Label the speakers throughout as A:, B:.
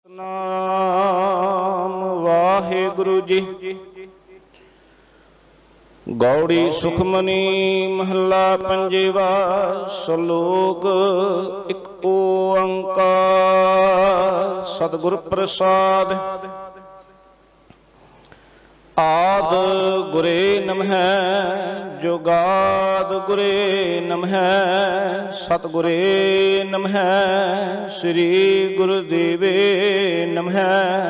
A: नाम वाहिगुरु जी। गौड़ी सुखमनी महला पंजेवा। सलोक एक ओंकार सतगुर प्रसाद। आद गुरे नमः जुगाद गुरे नमः सतगुरे नमः श्री गुरुदेवे नमः।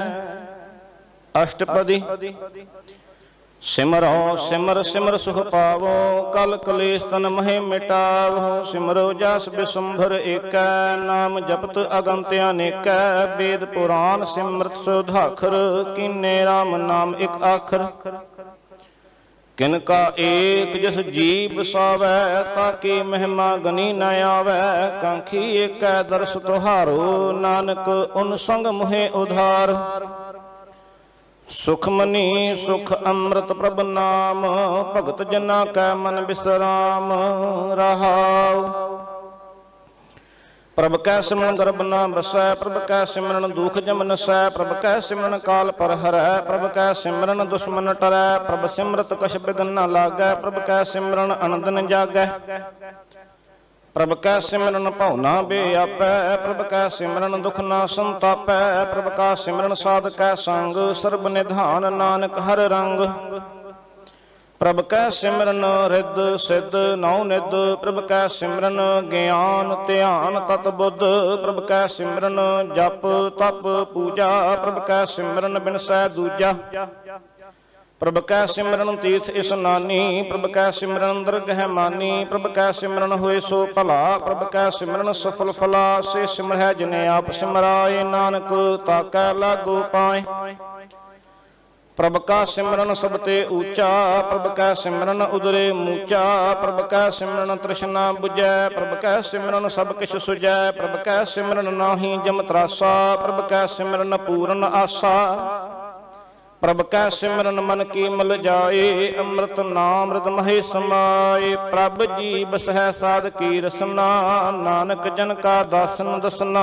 A: अष्टपदी। सिमरो सिमर सिमर सुख पावो कल कलेश तन महे मिटावो। सिमरो जस बिसुंभर एक नाम जपत अगंत अनेक। वेद पुराण सिमरत सुधाखर कीने राम नाम एक आखर। किनका एक जिस जी बसावै ताकि महिमा गनी न आवै। कांखी एक दर्श तुहारो नानक उन संग मुहे उधार। सुखमनी सुख अमृत प्रभ नाम भगत जना कै मन विश्राम रहाओ। प्रभ कै सिमरन गर्भ न बसै प्रभ कै सिमरन दुख जम नसै। प्रभ कै सिमरन काल पर हरै प्रभ कै सिमरन दुश्मन टरै। प्रभ सिमरत कछ बिघन न लागै प्रभ कै सिमरन अनंदन जागै। प्रभ कै सिमरन भावना बेआपै प्रभ कै सिमरन दुख ना संतापै। प्रभ का सिमरन साध कै संग सर्ब निधान नानक हर रंग। प्रभ कै सिमरन रिद सिद्ध नौ निध प्रभ कै सिमरन ज्ञान ध्यान तत बुद्ध। प्रभ कै सिमरन जप तप पूजा प्रभ कै सिमरन बिनसै दूजा। प्रभ कै सिमरन तीर्थ इसनानी प्रभ कै सिमरन दरगह मानी। प्रभ कै सिमरन होए सो भला प्रभ कै सिमरन सफल फला। से सिमरह जिने आप सिमराए नानक ताकै लागू पाए। प्रभ का सिमरन सबते ऊंचा प्रभ कै सिमरन उदरे मूचा। प्रभ कै सिमरन तृष्णा बुझै प्रभ कै सिमरन सब किछ सुझै। प्रभ कै सिमरन नाहि जम त्रासा प्रभ कै सिमरन पूरन आसा। प्रभ कै सिमरन मन की मल जाए अमृत नामृत महे समाए। प्रभ जी बसह साध की रसना नानक जन का दासन दसना।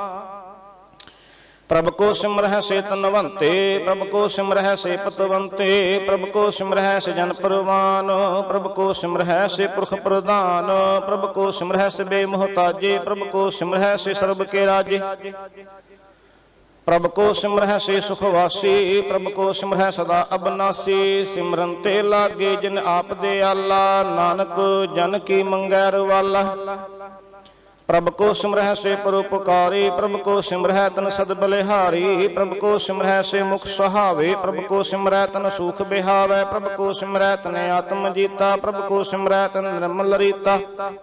A: प्रभ को सिमरह से तनवंते प्रभ को सिमरह से पतवंते। प्रभ को सिमरह से जन परवान प्रभ को सिमरह से पुरख प्रदान। प्रभ को सिमरह से बेमोहताजे प्रभ को सिमरह से सर्ब के राजे। प्रभ को सिमरह से सुखवासी प्रभ को सिमरह सदा अबनासी। सिमरन ते लागे जिन आप दे आला नानक जन की मंगैर वाला। प्रभ को सिमरह से परोपकारी प्रभ को सिमरह तन सद बलिहारी। प्रभ को सिमरह से मुख सहावे प्रभ को सिमरह तन सुख बिहावे। प्रभ को सिमरह तन आत्म जीता प्रभ को सिमरह तन निर्मल रीता।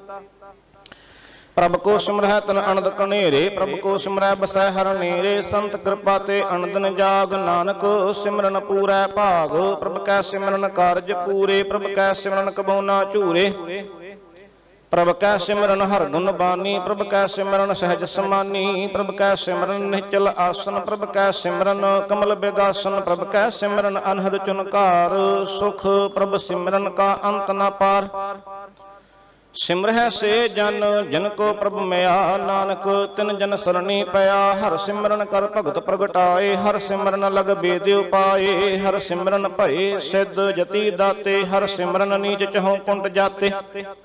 A: प्रभ को सिमरह तन अनंद कनेरे प्रभ को सिमरह बसै हर नेरे। संत कृपा ते अनंदन जाग नानक सिमरन पूरै भाग। प्रभ कै सिमरन कारज पूरे प्रभ कै सिमरन कबौ ना झूरे। प्रभ कै सिमरन हर गुण बानी प्रभ कै सिमरन सहज समानी। प्रभ कै सिमरन निचल आसन प्रभ कै सिमरन कमल बिगासन। प्रभ कै सिमरन अनहद चुनकार सुख प्रभ सिमरन का अंत न पार। सिमरह से जन जन को प्रभ मया नानक तिन जन सरणी पया। हर सिमरन कर भगत प्रगटाए हर सिमरन लग बेद उपाए। हर सिमरन भय सिद्ध जति दाते हर सिमरन नीच चहु कुंट जाते।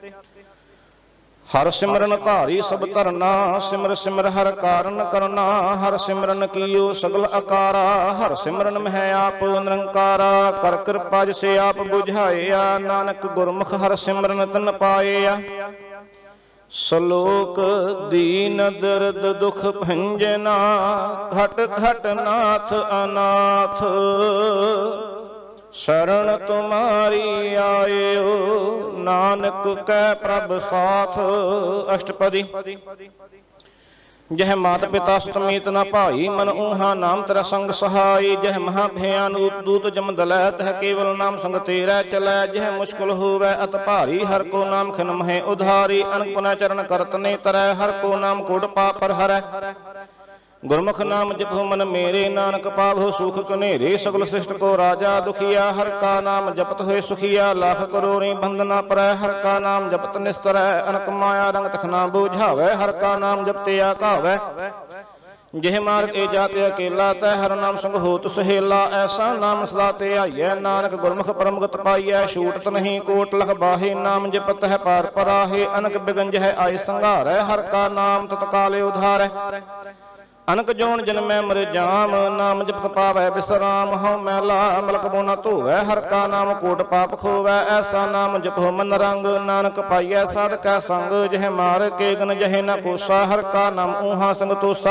A: हर सिमरन धारी सब धरना सिमर सिमर हर कारण करना। हर सिमरन कीयो सगल अकारा हर सिमरन में है आप निरंकारा। कर कृपा जिसे आप बुझाया नानक गुरमुख हर सिमरन तन पाया। सलोक दीन दर्द दुख भंजना घट घट नाथ अनाथ। शरण तुम्हारी आयो नानक कै प्रभ साथ। अष्टपदी। जह मात पिता सुतमीत न भाई मन ऊहा नाम तेरा संग सहाय। जह महाभयान दूत जम दलै तह केवल नाम संग तेरा चलै। जह मुश्किल होवै अत भारी हर को नाम खिन महे उधारी। अनपुन चरण करत ने तरै हर को नाम कोड पापर हरै। गुरमुख नाम जपो मन मेरे नानक पावो सुख कनेरे। सगल सृष्ट को राजा दुखिया हर का नाम जपत होए सुखिया। लाख करोड़ी बंदना परै हर का नाम जपत निस्तरै। अनक माया रंग तखना बुझावै हर का नाम जपते आकावै। जिह मार्ग ए जाते अकेला तै हर नाम संग होत सहेला। ऐसा नाम सदा ते आइयै नानक गुरमुख परमगत पाइयै। छूटत नहीं कोट लख बाहे नाम जपत है पार पराहे। अनक बिगंज है आय संघारै हर का नाम तत्काले उधारै। अनक जोन जन्मै मर जाम नाम जपत पावै विश्राम। हਉ मैला मलक बो न धोवै हर का नाम कोट पाप खोवै। ऐसा नाम जपो मन रंग नानक पाइयै साधकै संग। जह मार के गन जहे न कोसा हर का नाम ऊहा संग तोसा।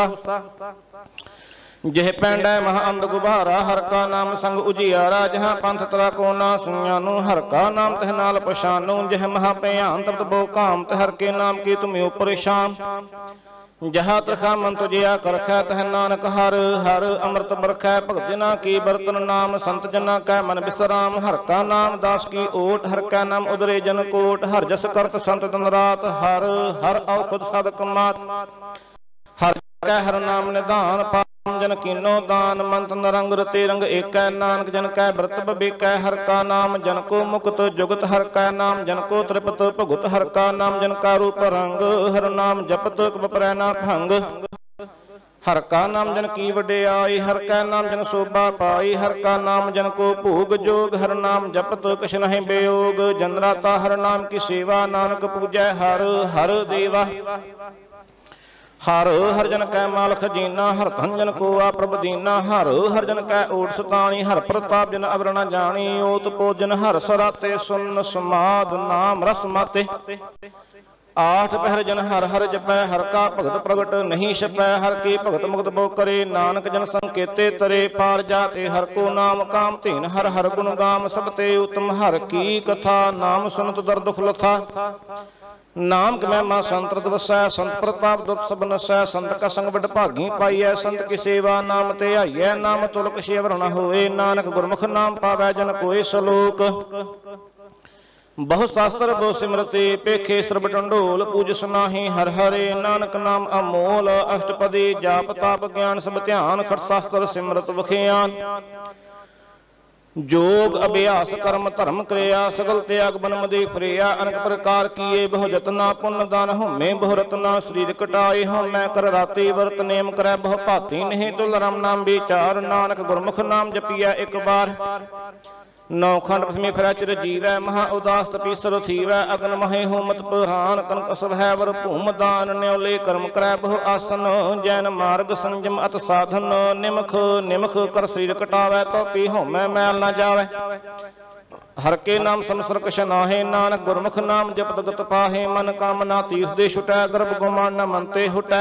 A: जिह पैंडै महा अंध गुबारा हर का नाम संग उजियारा। जहाँ पंथ तरा को ना सुनियानु हर का नाम तह नाल पछानु। जिह महा भयान तपत बो काम तह हर के नाम की तुम परेशान। जहाँ तरखा मन तुझिया करखै तह नानक हर हर अमृत बरखै। भगत जना की बरतन नाम संत जना कै मन विश्राम। हर का नाम दास की ओट हर कै नाम उदरे जन कोट। हर जस करत संत दिन रात हर हर औ खुद साधक मात। हर कै हर नाम निधान जन कीनो दान। मंत नरंग रते रंग एकै नानक जन कै व्रत बबेकै। हर का नाम जन को मुक्त जुगत हर का नाम जन को त्रिपत भुगत। हर का नाम जन का रूप रंग हर नाम जपत बपरै ना भंग। हर का नाम जन की वड्याई हर का नाम जन शोभा पाई। हर का नाम जन को भोग जोग हर नाम जपत कछ नहीं बेयोग। जन राता हर नाम की सेवा नानक पूजै हर हर देवा। हर हर जन कै माल खजीना हर धन जन को आ प्रभ दीना। हर हर जन कै ओट सताणी हर प्रताप जन अवर न जानी। ओत भोजन हर सराते सुन समाद नाम रस माते। आठ पहर जन हर हर जपै हर का भगत प्रगट नहीं छपै। हर की भगत मुक्त बो करे नानक जन संकेते तरे। पार जाते हर को नाम काम धीन हर हर गुण गाम। सब ते उत्तम हर की कथा नाम सुनत दर दुख लथा। नाम महिमा संत वसै संत प्रताप दुख सब नसै। संत का संग बड़ भागी पाइयै संत की सेवा नाम ते आइयै। नाम तुलक शेवर न होए नानक गुरमुख नाम पावै जन कोय सलोक। बहु शास्त्र बहु सिमरते पेखे सर्ब टंडोल। पूज सुनाही हर हरे नानक नाम अमोल। अष्टपदी जाप ताप ज्ञान सब ध्यान। खट शास्त्र सिमरत वखियान। जोग अभ्यास कर्म धर्म क्रिया सगल त्याग बन मदे फ्रिया। अनेक प्रकार किए बहु जतना पुण्य दान होमे बहु रतना। शरीर कटाए होमै कर राते वर्त नेम करै बहु भाती। नहीं तुल राम नाम विचार नानक गुरमुख नाम जपिया एक बार। नौ खंड पसमी फिरै चिर जीवै महा उदास तपीसर थीवै। अगन महे होमत पुराण कनक सभै वर भूम दान। न्योले कर्म करै बहु आसन जैन मार्ग संयम अत साधन। निमख निमख कर शरीर कटावै तो पी होमै मैल न जावै। हर के नाम संसर कछ नाहे नानक गुरमुख नाम जपत गत पाहे। मन कामना तीर्थ दे छुटै गर्भ गुमान न मनते हुटै।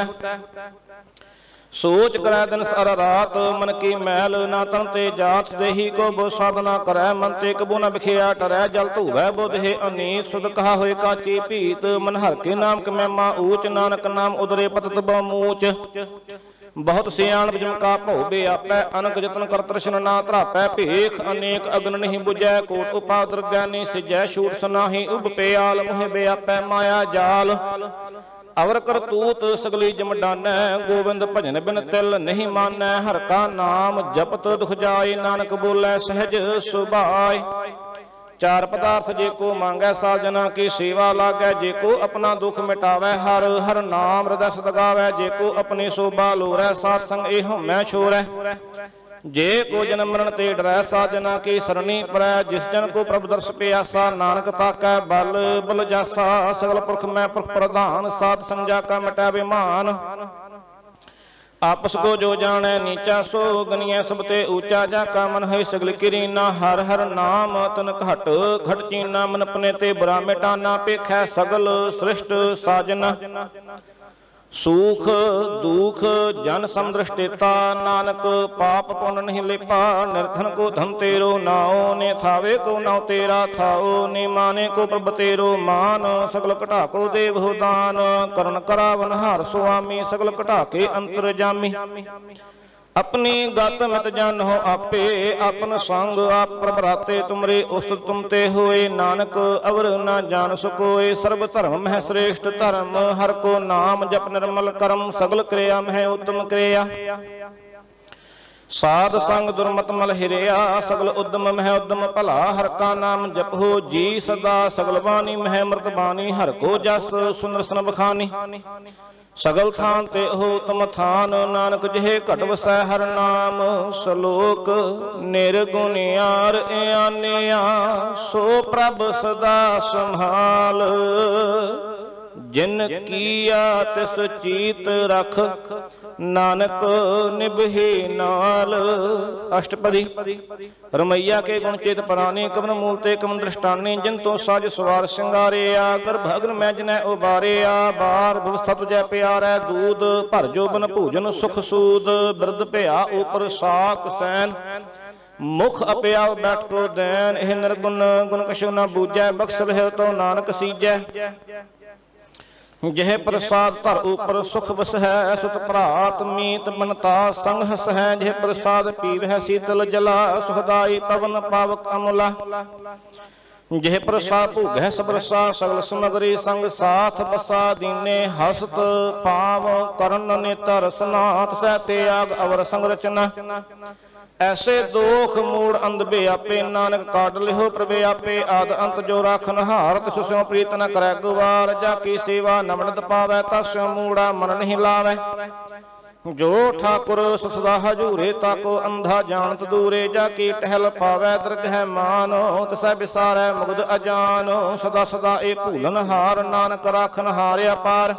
A: सोच करै दिन सारा रात मन की मैल ना तन ते जात। देही को बो साधना करै मन ते कबू न बिखिया टरै। जल धूवै बुध हे अनीत सुध कहा होए काची भीत। मन हर के नाम क महिमा ऊच नानक नाम उदरे पतत बहुमूच। बहुत सियाण बिजम का भो बेआपै अनक जतन कर तृष्ण ना धरापै। भेख अनेक अग्न नहीं बुझै कोट उपादर ज्ञानी सिजै। छूट सुनाही उब पेयाल मोह बेआपै माया जाल। अवर करतूत सगली जम डानै गोविंद भजन बिन तिल नहीं मानै। हर का नाम जपत दुख जाय नानक बोलै सहज सुभाय। चार पदार्थ जे को मांगै साजना की सेवा लागै। जे को अपना दुख मिटावै हर हर नाम हृदय सद गावै। जे को अपनी शोभा लोरै सात संग ए होमै छोरै। जे को जन्म मरण ते डरै साजना की सरणी परै। जिस जन को प्रभु दर्श प्यासा नानक ताकै बल बल जासा। सगल पुरख मैं पुरख प्रधान साध संजा का मिटै विमान। आपस को जो जाने नीचा सो गनिया सब ते ऊंचा। जाका मन है सगल किरीना हर हर नाम तन घट घट चीना। मन अपने ते बुरा मिटाना पेखै सगल सृष्ट साजना। सुख दुख जन समदृष्टिता नानक पाप पुण्य नहीं लेपा। निर्धन को धन तेरो नाओ ने थावे को नाव तेरा थाओ। ने माने को प्रभ तेरो मान सगल घटा को देव हो दान। करण करावन हार स्वामी सगल घटा के अंतर जामी। अपनी गत मित जन हो आपे अपन संग आप प्रभराते। तुमरे उस्तत तुम ते होए नानक अवर न जान सकोए। सर्व धर्म मह श्रेष्ठ धर्म हर को नाम जप निर्मल कर्म। सगल क्रिया मह उत्तम क्रिया। साध संग दुर्मत मल हिरिया सगल उद्यम मह उद्यम भला। हर का नाम जपो जी सदा सगल बानी मह मृत बानी। हर को जस सुंदर सन बखानी। सगल थान ते हो तुम थान, नानक जिहे घट वसै हर नाम। सलोक निर्गुणियार आनिया, सो प्रभ सदा संभाल। जिन किया तिस चीत रख, नानक निभे नाल। अष्टपदी। रमैया के गुण चेत पराने, कवन मूल ते कवन दृष्टाने। जिन तो साज सवार सिंगारिया, गर्भ अग्न मैं जिनै उबारिया। बार व्यवस्था तुझै प्यारै, दूध भर जोबन भोजन सुख सूद। बिरद भया ऊपर साक सैन, मुख अपया बैठ को दैन। एह निर्गुण गुण कछु न बूझै, बख्श रहे तो नानक सीजै। जह प्रसाद धर ऊपर सुख बस है, सुत भरात मीत बनता संग हस है। जह प्रसाद पीव है शीतल जला, सुखदाई पवन पावक अमला। जह प्रसाद भूग है सब रसा, सगल समगरी संग साथ बसा। दीने हसत पाव करण नेतर सनाथ, सह त्याग अवर संग रचना। ऐसे दोख मूड़ अंध बेआपे, नानक काट लिहो प्रभे आपे। आद अंत जो राखन हार, तिस स्यों प्रीत न करै गुवार। जाकी सेवा नमनत पावै, तास स्यों मूड़ा मन नहीं लावै। जो ठाकुर सदा हजूरे, ताको अंधा जानत दूरे। जाकी टहल पावै दरगह मानो, तिसै बिसारै मुग्ध अजानो। सदा सदा ए भूलन हार, नानक राखन हार अपार।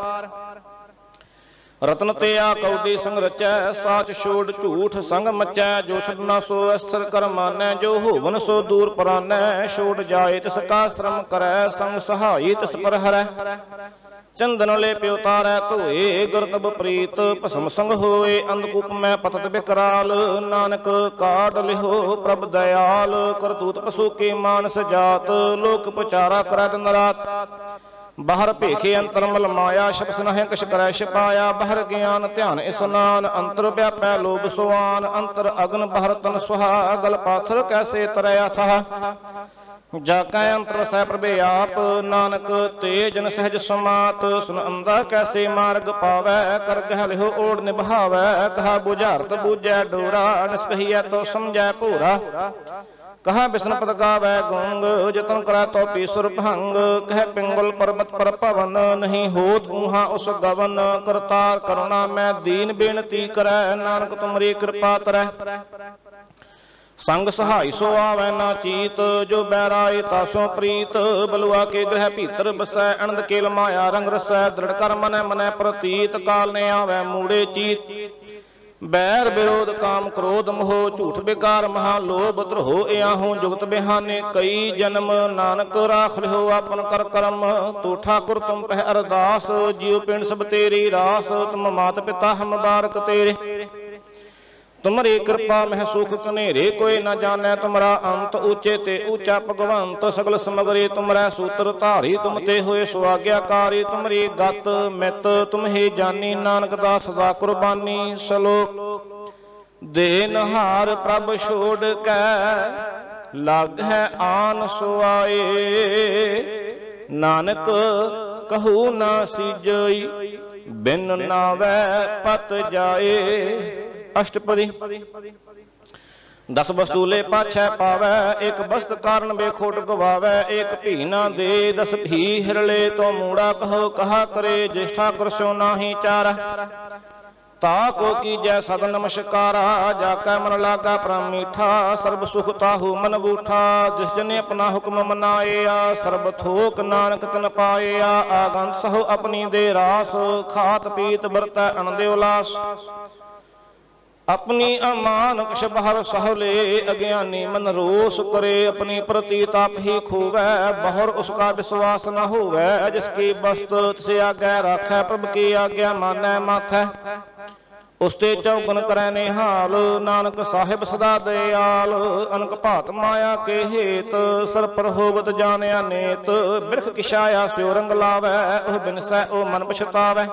A: रतन ते आ कौडी संग रचै, साच छोड़ झूठ संग मचै। जो छड़ना सो अस्थिर कर मानै, जो होवन सो दूर परानै। छोड़ जाए तिस का श्रम करै, संग सहाई तिस पर हरै। चंदन ले प्यो तारै धोए, गुरतब प्रीत भस्म संग होए। अंधकूप में पतत बिकराल, नानक काट लिहो प्रभ दयाल। करतूत पशु के मानस जात, लोक पचारा करै दिन रात। बाहर भेखे अंतर मल माया, शब्द नहे कछ करै छिपाया। बाहर ज्ञान ध्यान स्नान, अंतर व्यापै लोभ सुआन। अंतर अग्न बाहर तन सुहा, गल पाथर कैसे तरया था। जाकै अंतर सह प्रभे आप, नानक तेजन सहज समात। सुन अंधा कैसे मार्ग पावै, कर गह लिहो ओढ़ निभावै। कहा बुझारत बूझै डोरा, निस्कहियै तो समझै भोरा। कहा बिष्णु पद गावै गुंग, जतन करै तो पीसुर भंग। कह पिंगल पर्वत पर पवन, नहीं होत ऊहा उस गवन। करतार करुणा मैं दीन बेनती करै, नानक तुमरी कृपा तरै। संग सहाय सो आवै ना चीत, जो बैराए तासों प्रीत। बलुआ के ग्रह भीतर बसै, अनंद केल माया रंग रसै। दृढ़ कर मनै मनै प्रतीत, काल ने आवै मूड़े चीत। बैर विरोध काम क्रोध मोह, झूठ बेकार महालोभ द्रोह। याहू जुगत बिहाने कई जन्म, नानक राख लिहो आपन कर करम। तू ठाकुर तुम पह अरदास, जीव पिंड सब तेरी रास। तुम मात पिता हम बारक तेरे, तुमरी कृपा मह सुख कनेरे। कोई न जाने तुमरा अंत, ऊंचे ते ऊंचा भगवंत। सगल समगरी तुमरै सूत्र धारी, तुम ते होए सुआग्याकारी। तुमरी गत मित तुम ही जानी, नानक दास दा कुर्बानी। सलोक देनहार प्रभ छोड़ कै, लग है आन सुआए। नानक कहू ना सीजई, बिन नावै पत जाए। अष्टपदी। दस वस्तूले पाछै पावै, एक वस्त कारण बेखोट गवावै। एक भी ना दे, दस भी हिरले तो मूड़ा कहो। कहा करे ज्येष्ठा कुरस्यो नाही चारा, ताको कीजै सद नमस्कारा। जाकै मन लागा परम मीठा, सर्ब सुख ताहू मन बूठा। जिस जने अपना हुक्म मनाया, सर्ब थोक नानक तिन पाया। आगंत सहो अपनी दे रास, खात पीत बरतै अनदे उलास। अपनी अमान कछ बाहर सहले, अज्ञानी मन रोष करे। अपनी प्रतीताप ही खोवै, बाहर उसका विश्वास न होवै। जिसकी वस्तु से आज्ञा राखै, प्रभु की आज्ञा मानै माथै। उसते चौगुन करै निहाल, नानक साहिब सदा दयाल। अनक भात माया के हेत, सर पर होवत जानिया नेत। बिरख किशाया स्यो रंग लावै, ओह बिनसै ओ मन पछतावै।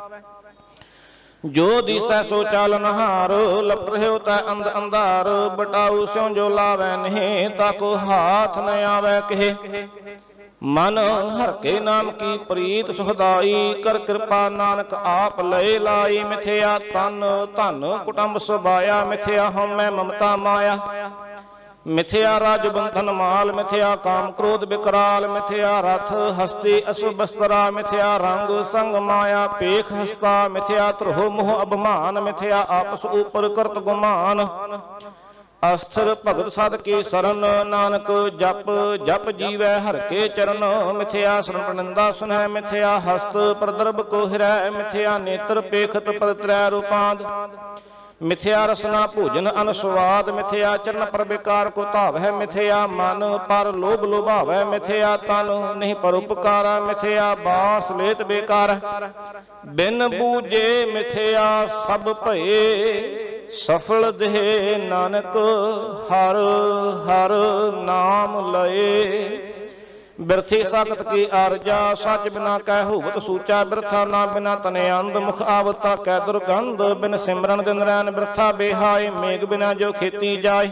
A: जो दिसै सो चालन हार, लपट रहे तै अंध अंधार। बटाऊ स्यों जो लावै नहीं, ताको हाथ न आवै कहे। मन हर के नाम की प्रीत सुखदाई, कर कृपा नानक आप लय लाई। मिथ्या तन धन कुटुंब सुबाया, मिथ्या हम मैं ममता माया। मिथ्या राज बंधन माल, मिथ्या काम क्रोध विकराल, मिथ्या रथ हस्ती अशुभ बस्तरा, मिथ्या रंग संग माया पेख हस्ता, मिथ्या त्रोह मोह अभिमान, मिथ्या आपस ऊपर करत गुमान। अस्थिर भगत साध की शरण, नानक जप जप जीवै हर के चरण। मिथ्या शरण निंदा सुनह, मिथ्या हस्त प्रदर्भ को हिरै, मिथ्या नेत्र पेखत पर त्रै रूपांद। मिथ्या रसना भोजन अनुस्वाद, मिथ्या चरण पर विकार को धाव है, मिथ्या मन पर लोभ लुभावै, मिथ्या तन नहीं पर उपकार, मिथ्या बास लेत बेकार। बिन बूझे मिथ्या सब भये, सफल देह नानक हर हर नाम लए। बिरथी साकत की आरजा, सच बिना कह होवत सूचा, बिरथा ना बिना तने अंध, मुख आवता कै दुर्गंध। बिन सिमरन दिन रैन बिरथा बेहाय, मेघ बिना जो खेती जाय।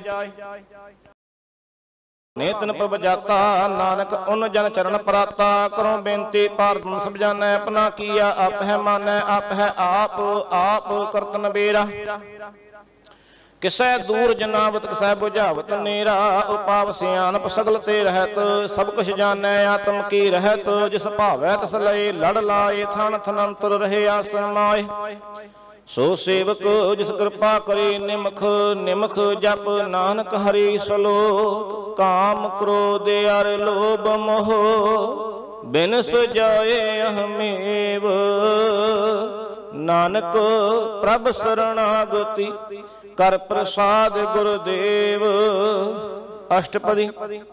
A: नेतन प्रभ जाता, नानक उन जन चरण पराता। करो बेनती पार ब्रह्म सब जानै, अपना किया आप है मानै। आप है आप करत नबेरा, किसै दूर जनावत किसै बुझावत नेरा। उपाव सियानप सगल ते रहत, सब कुछ जानै आत्म की रहत। जिस भावै तिस लए लड़ लाए, थन थनंतर रहे आसमाए। सो सेवक जिस कृपा करे निमख, निमख जप नानक हरि सलोक। काम क्रोध अर लोभ मोह, बिन सुजाए अहमेव। नानक प्रभ शरणागति, कर प्रसाद गुरुदेव। अष्टपदी।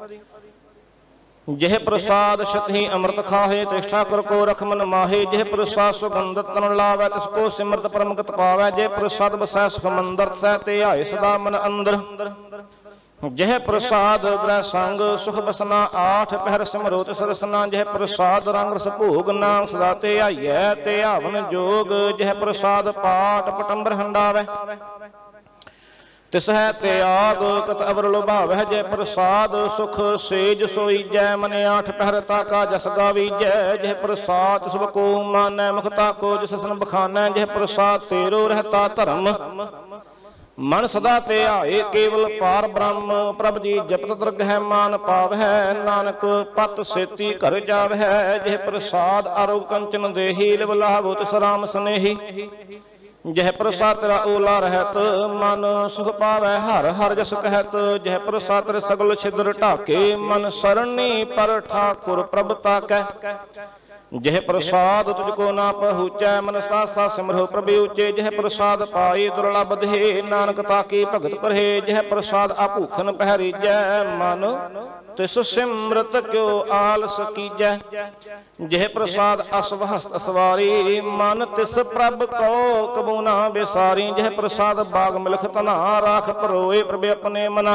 A: जह प्रसाद शतहि अमृत खाहे, तिष्ठा कर को रख मन माहे। जह प्रसाद सुगंध तन लावै, तिसको सिमरत परमगत पावै। जह प्रसाद बसै सुख मंदर, सह ते आए सदा मन अंदर। जह प्रसाद ग्रह संग सुख बसना, आठ पहर सिमरो तिस रसना। जह प्रसाद रंग रस भोग, नाम सदा ते आइयै ते आवन जोग। जह प्रसाद पाठ पटंबर हंडावै, तिस है त्याग कत अवर लुभावै। जय प्रसाद सुख सेज सोईजै, मन आठ पहर ताका जस गावीजै। जय प्रसाद सब को मानै, मुखता को जिस सन बखानै। जय प्रसाद तेरो रहता धर्म, मन सदा ते आए केवल पार ब्रह्म। प्रभ जी जपत दरगह मान पावै, नानक पत सेती घर जावै। जय प्रसाद आरोग कंचन देही, लिव लाभो तिस राम स्नेही। जह प्रसाद तेरा ओला रहत, मन सुख पावै हर हर जस कहत। जह प्रसाद तेरे सगल छिद्र ढाके, मन सरणी पर ठाकुर प्रभ ताकै। जह प्रसाद तुझको ना पहुँचै, मन सासा सिमरहो प्रभु ऊचे। जह प्रसाद पाए दुर्लभ दे, नानक ताकी भगत करहे। जह प्रसाद आभूखन पहरीजै, मन तिस सिमरत क्यों आलस कीजै। जह प्रसाद असव हस्त असवारी, मन तिस प्रभ को कबू ना बेसारी। जह प्रसाद बाग मिलख तना, राख परोए प्रभ अपने मना।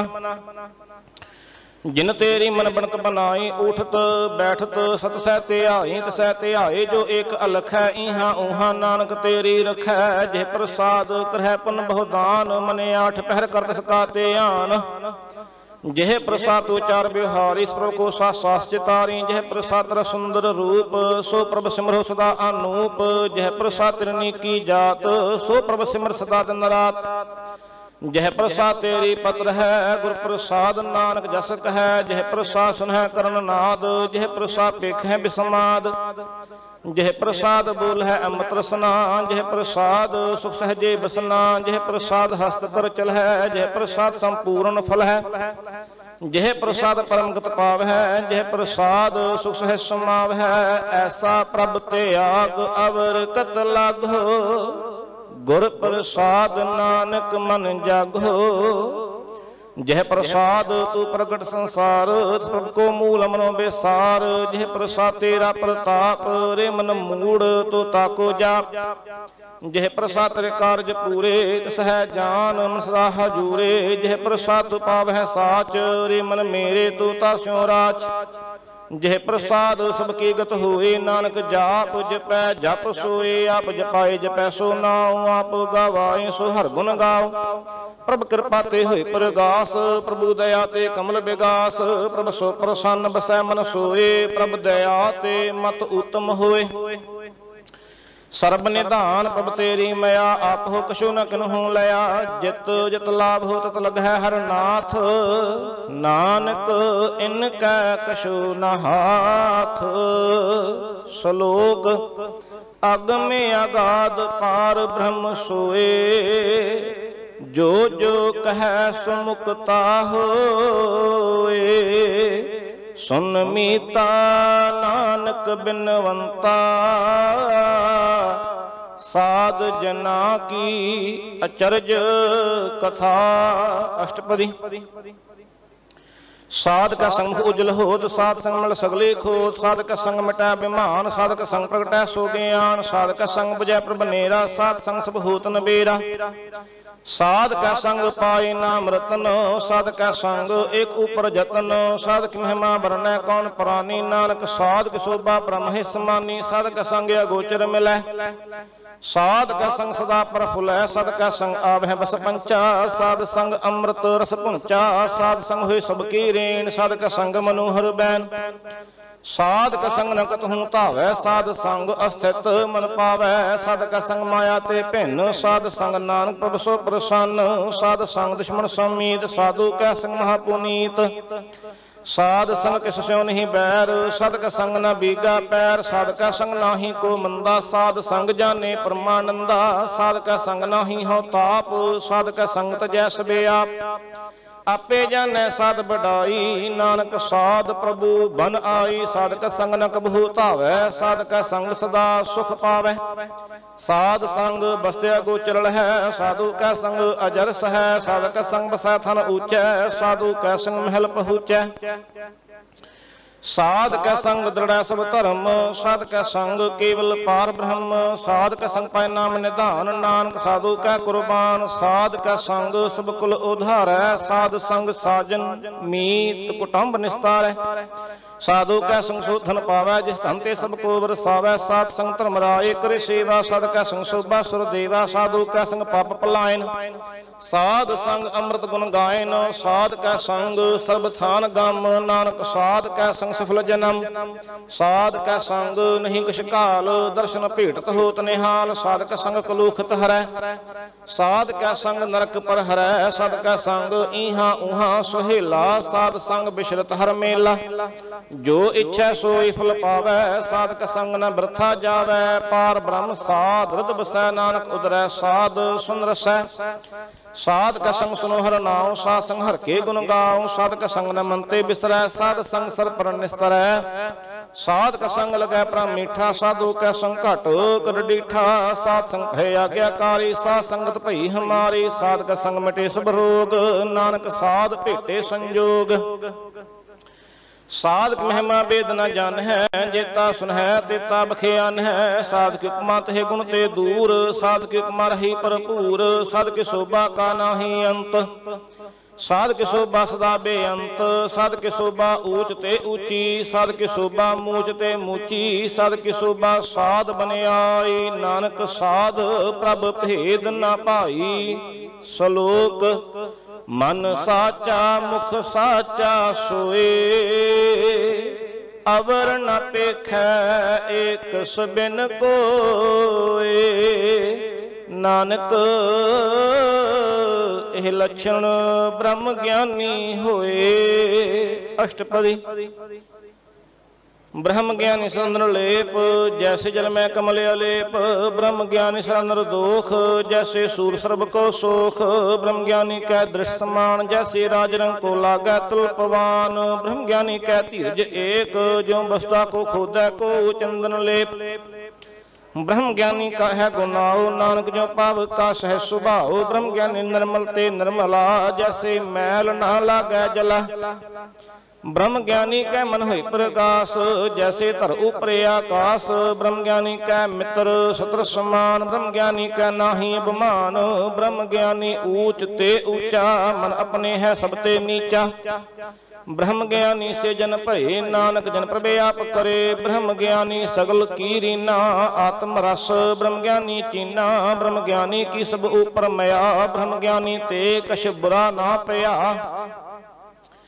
A: जिन तेरी मन बनत बनाई, उठत बैठत सत सह ध्याई। तसै ध्याए जो एक अलख है, इहाँ उहाँ नानक तेरी रखै। जह प्रसाद करह पुन बहुदान, मन आठ पहर कर तिसका ध्यान। जह प्रसाद उचार बिहारी, प्रभ को सास चितारी। जह प्रसाद तेरा सुंदर रूप, सो प्रभ सिमरो सदा अनूप। जह प्रसाद तिरनी की जात, सो प्रभ सिमर सदा दिन रात। जह प्रसाद तेरी पत्र है, गुर प्रसाद नानक जस कह। जह प्रसाद सुनह करण नाद, जह प्रसाद पेख है बिसमाद। जह प्रसाद बोल है अमृत रसना, जह प्रसाद सुख सहजे बसना। जह प्रसाद हस्त कर चल है, जह प्रसाद संपूर्ण फल है। जह प्रसाद परमगत पाव है, जह प्रसाद सुख सह समाव है। ऐसा प्रभ त्याग अवर कत लागो, गुर प्रसाद नानक मन जागो। जह प्रसाद तू प्रगट संसार, प्रभ को मूल मनो बेसार। जह प्रसाद तेरा प्रताप, रे मन मूड तो ताको जाप। जह प्रसाद तेरे कार्य पूरे, तिस है जान मन सदा हजूरे। जह प्रसाद तू पावै साच, रे मन मेरे तू तास्यों राच। जह प्रसाद सबकी गत होए, नानक जाप जपै जप सोए। आप जपाए जपै सो नाउ, आप गवाए सो हर गुण गाओ। प्रभ कृपा ते होए प्रगास, प्रभु दया ते कमल विगास। प्रभ सो प्रसन्न बसै मन सोए, प्रभ दया ते मत उत्तम होए। ਸਰਬ ਨਿਧਾਨ ਪ੍ਰਭ ਤੇਰੀ ਮਇਆ, ਆਪਹੁ ਕਛੂ ਨ ਕਿਨਹੂ ਲਿਆ। ਜਿਤ ਜਿਤ ਲਾਭ ਹੋ ਤਤ ਲਗਹਿ ਹਰ ਨਾਥ, ਨਾਨਕ ਇਨ ਕੈ ਕਛੂ ਨ ਹਾਥ। ਸ਼ਲੋਕ ਅਗਮੇ ਅਗਾਧ ਪਾਰ ਬ੍ਰਹਮ ਸੋਏ, ਜੋ ਜੋ ਕਹੈ ਸੋ ਮੁਕਤਾ ਹੋਏ। ਸੁਨ ਮੀਤਾ ਨਾਨਕ ਬਿਨਵੰਤਾ, ਸਾਧ ਜਨਾ ਕੀ ਅਚਰਜ ਕਥਾ। ਅਸ਼ਟਪਦੀ। ਸਾਧ ਕਾ ਸੰਗ ਉਜਲ ਹੋਤ, ਸਾਧ ਸੰਗ ਮਲ ਸਗਲੇ ਖੋਤ। ਸਾਧ ਕਾ ਸੰਗ ਮਿਟੈ ਬਿਮਾਨ, ਸਾਧ ਕਾ ਸੰਗ ਪ੍ਰਗਟੈ ਸੋ ਗਿਆਨ। ਸਾਧ ਕਾ ਸੰਗ ਬੁਝੈ ਪ੍ਰਭ ਨੇਰਾ, ਸਾਧ ਸੰਗ ਸਭ ਹੋਤ ਨਬੇਰਾ। साध का संग पाए नाम रतन, साध का संग एक ऊपर जतन। साध की महिमा वर्णै कौन प्राणी, नानक साध की शोभा ब्रह्म समानी। साध का संग अगोचर मिलै, साध का संग सदा प्रफुल्लै। साध का संग आवै बस पंचा, साध संग अमृत रस पुंचा। साध संग होय सबकी रेण, साध का संग मनोहर बैन। साध का संग न कतहु धावै, साध संग अस्थित मन पावै। साध का संग माया ते भिन्न, साध संग नानक प्रभ सो प्रसन्न। साध संग दुश्मन समीत, साधु कै संग महापुनीत। साध संग किस स्यों नहीं बैर, साध का संग न बीगा पैर। साध का संग नाही को मंदा, साध संग जाने परमानंदा। साध का संग नाही हो ताप, साध का संग तजै सबे आप। आपे जानै साध बढ़ाई, नानक साध प्रभु बन आई। साध का संग न कबहू धावै, साध का संग सदा सुख पावै। साध संग बसत्या गोचर है, साधु का संग अजर सह। साध का संग बसै थन ऊंचै, साधु का संग महल पहुँचै। साध का संग दृढ़ सब धर्म, साध का संग केवल पार ब्रह्म। साध का संग पाए नाम निधान, नानक साधु का कुर्बान। साध का संग सब कुल उद्धार है, साध संग साजन मीत कुटुंब निस्तार है। साधु का संग सो धन पावै, जिस धन ते सब को वरसावै। साध संग धर्म राय करे सेवा, साध का संग शोभा सुर देवा। साधु का संग पाप पलायन, साध संग अमृत गुण गायन। साध का संग सर्ब थान गम, नानक साध का संग सफल जन्म। साध का संग नहीं कुछ काल, दर्शन भेटत होत निहाल। साध का संग कलूखत हरै, साध का संग नरक पर हरै। साध का संग इहाँ उहाँ सुहेला, साध संग बिशरत हर मेला। जो इच्छा सोई फल पावै, साध का संग न बृथा जावै। पार ब्रह्म साध हृद बसै, नानक उदरै साध सुन रसै। साध का संग सुनो हर नाम, साध संग हर के गुण गाओ। साध का संग न मन ते बिसरै, साध संग सर पर निस्तरै। साध का संग लगै परम मीठा, साधु का संग घट कर डीठा। साध संग है आज्ञाकारी, साध संगत भई हमारी। साध का संग मिटे सब रोग, नानक साध भेटे संजोग। साध की महिमा वेद न जान है, जेता सुन है तेता बखियान है। साध की उपमा ते गुण ते दूर, साध की उपमा रही भरपूर। साध की शोभा का नाही अंत, साध की शोभा सदा बेअंत। साध की शोभा ऊंच ते ऊंची, साध की शोभा मूच ते मूची। साध की शोभा साध बन आई, नानक साध प्रभ भेद न पाई। श्लोक मन साचा मुख साचा सोए, अवर न पेखै एक सबिन कोए। नानक एह लक्षण ब्रह्म ज्ञानी होए। अष्टपदी। ब्रह्म ज्ञानी सरंद्र लेप, जैसे जल में कमल अलेप। ब्रह्म ज्ञानी सरंद्र दोख, जैसे सूर सर्ब को सोख। ब्रह्म ज्ञानी कै दृश्य समान, जैसे राज रंग को लागै तुल्पवान। ब्रह्म ज्ञानी कै धीरज एक, ज्यों वस्तु को खोदै को चंदन लेप। ब्रह्म ज्ञानी का है गुनाओ, नानक जो पाव का सह सुभाओ। ब्रह्म ज्ञानी निर्मल ते निर्मला, जैसे मैल ना लागै जला। ब्रह्म ज्ञानी कै मन होई प्रकाश, जैसे धर ऊपर आकाश। ब्रह्म ज्ञानी कै मित्र शत्रु समान, ब्रह्म ज्ञानी कै नाही अभिमान। ब्रह्म ज्ञानी ऊंच ते ऊंचा, मन अपने है सब ते नीचा। ब्रह्म ज्ञानी से जन भये, नानक जन प्रभे आप करे। ब्रह्म ज्ञानी सगल की रीना, आत्म रस ब्रह्म ज्ञानी चीना। ब्रह्म ज्ञानी की सब ऊपर मया, ब्रह्म ज्ञानी ते कछ बुरा ना पया।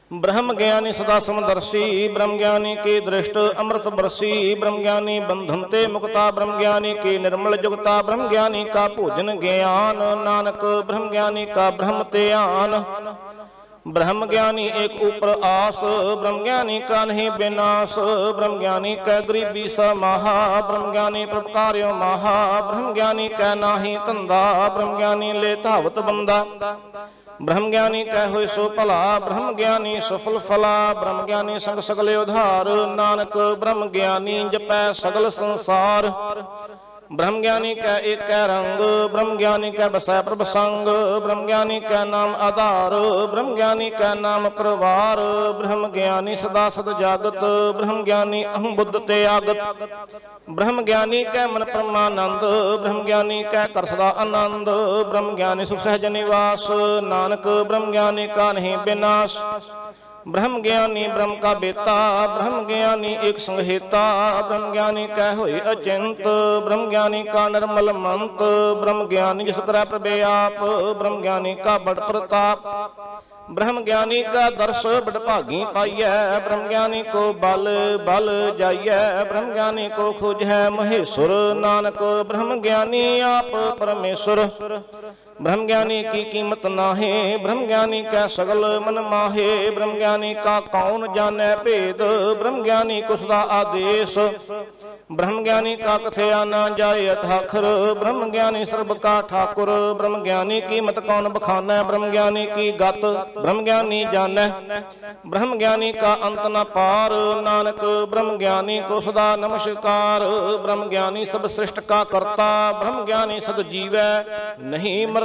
A: ब्रह्म ज्ञानी सदा समदर्शी, ब्रह्म ज्ञानी की दृष्ट अमृत बरसी। ब्रह्म ज्ञानी बंधनते मुक्ता, ब्रह्म ज्ञानी की निर्मल जुगता। ब्रह्म ज्ञानी का भोजन ज्ञान, नानक ब्रह्म ज्ञानी का ब्रह्म त्यान। ब्रह्म ज्ञानी एक ऊपर आस, ब्रह्म ज्ञानी का नहीं विनाश। ब्रह्म ज्ञानी कै गरीबी समाहा, ब्रह्म ज्ञानी प्रपकार्यो माहा। ब्रह्म ज्ञानी कै नाही धंधा, ब्रह्म ज्ञानी ले धावत बंदा। ब्रह्म ज्ञानी कह होय सो भला, ब्रह्म ज्ञानी सफल फला। ब्रह्म ज्ञानी संग सगले उधार, नानक ब्रह्म ज्ञानी जपै सगल संसार। ब्रह्म ज्ञानी कै एक कै रंग, ब्रह्म ज्ञानी कै बसै प्रभ संग। ब्रह्म ज्ञानी कै नाम आधार, ब्रह्म ज्ञानी कै नाम परवार। ब्रह्म ज्ञानी सदा सद जागत, ब्रह्म ज्ञानी अहं बुद्ध ते आगत। ब्रह्म ज्ञानी कै मन परमानंद, ब्रह्म ज्ञानी कै कर सदा आनंद। ब्रह्म ज्ञानी सुख सहज निवास, नानक ब्रह्म ज्ञानी का नहीं विनाश। ब्रह्म ज्ञानी ब्रह्म का बेता, ब्रह्म ज्ञानी एक संहेता। ब्रह्म ज्ञानी कह होए अचिंत, ब्रह्म ज्ञानी का निर्मल मंत। ब्रह्म ज्ञानी जिस करै प्रभे आप, ब्रह्म ज्ञानी का बड़ प्रताप। ब्रह्म ज्ञानी का दर्श बड़ भागी पाइयै, ब्रह्म ज्ञानी को बल बल जाइयै। ब्रह्म ज्ञानी को खोज है महेश्वर, नानक ब्रह्म ज्ञानी आप परमेश्वर। ब्रह्म ज्ञानी की कीमत नाहे, ब्रह्म ज्ञानी का सगल मन माहे। ब्रह्म ज्ञानी का कौन जाने भेद, ब्रह्म ज्ञानी को सदा आदेश। ब्रह्म ज्ञानी का कथया ना जाए अथाखर, ब्रह्म ज्ञानी सर्ब का ठाकुर। ब्रह्म ज्ञानी की मत कौन बखानै, ब्रह्म ज्ञानी की गत ब्रह्म ज्ञानी जानै। ब्रह्म ज्ञानी का अंत न पार, नानक ब्रह्म ज्ञानी को सदा नमस्कार। ब्रह्म ज्ञानी सब सृष्ट का कर्ता, ब्रह्म ज्ञानी सद जीवै नहीं मरता।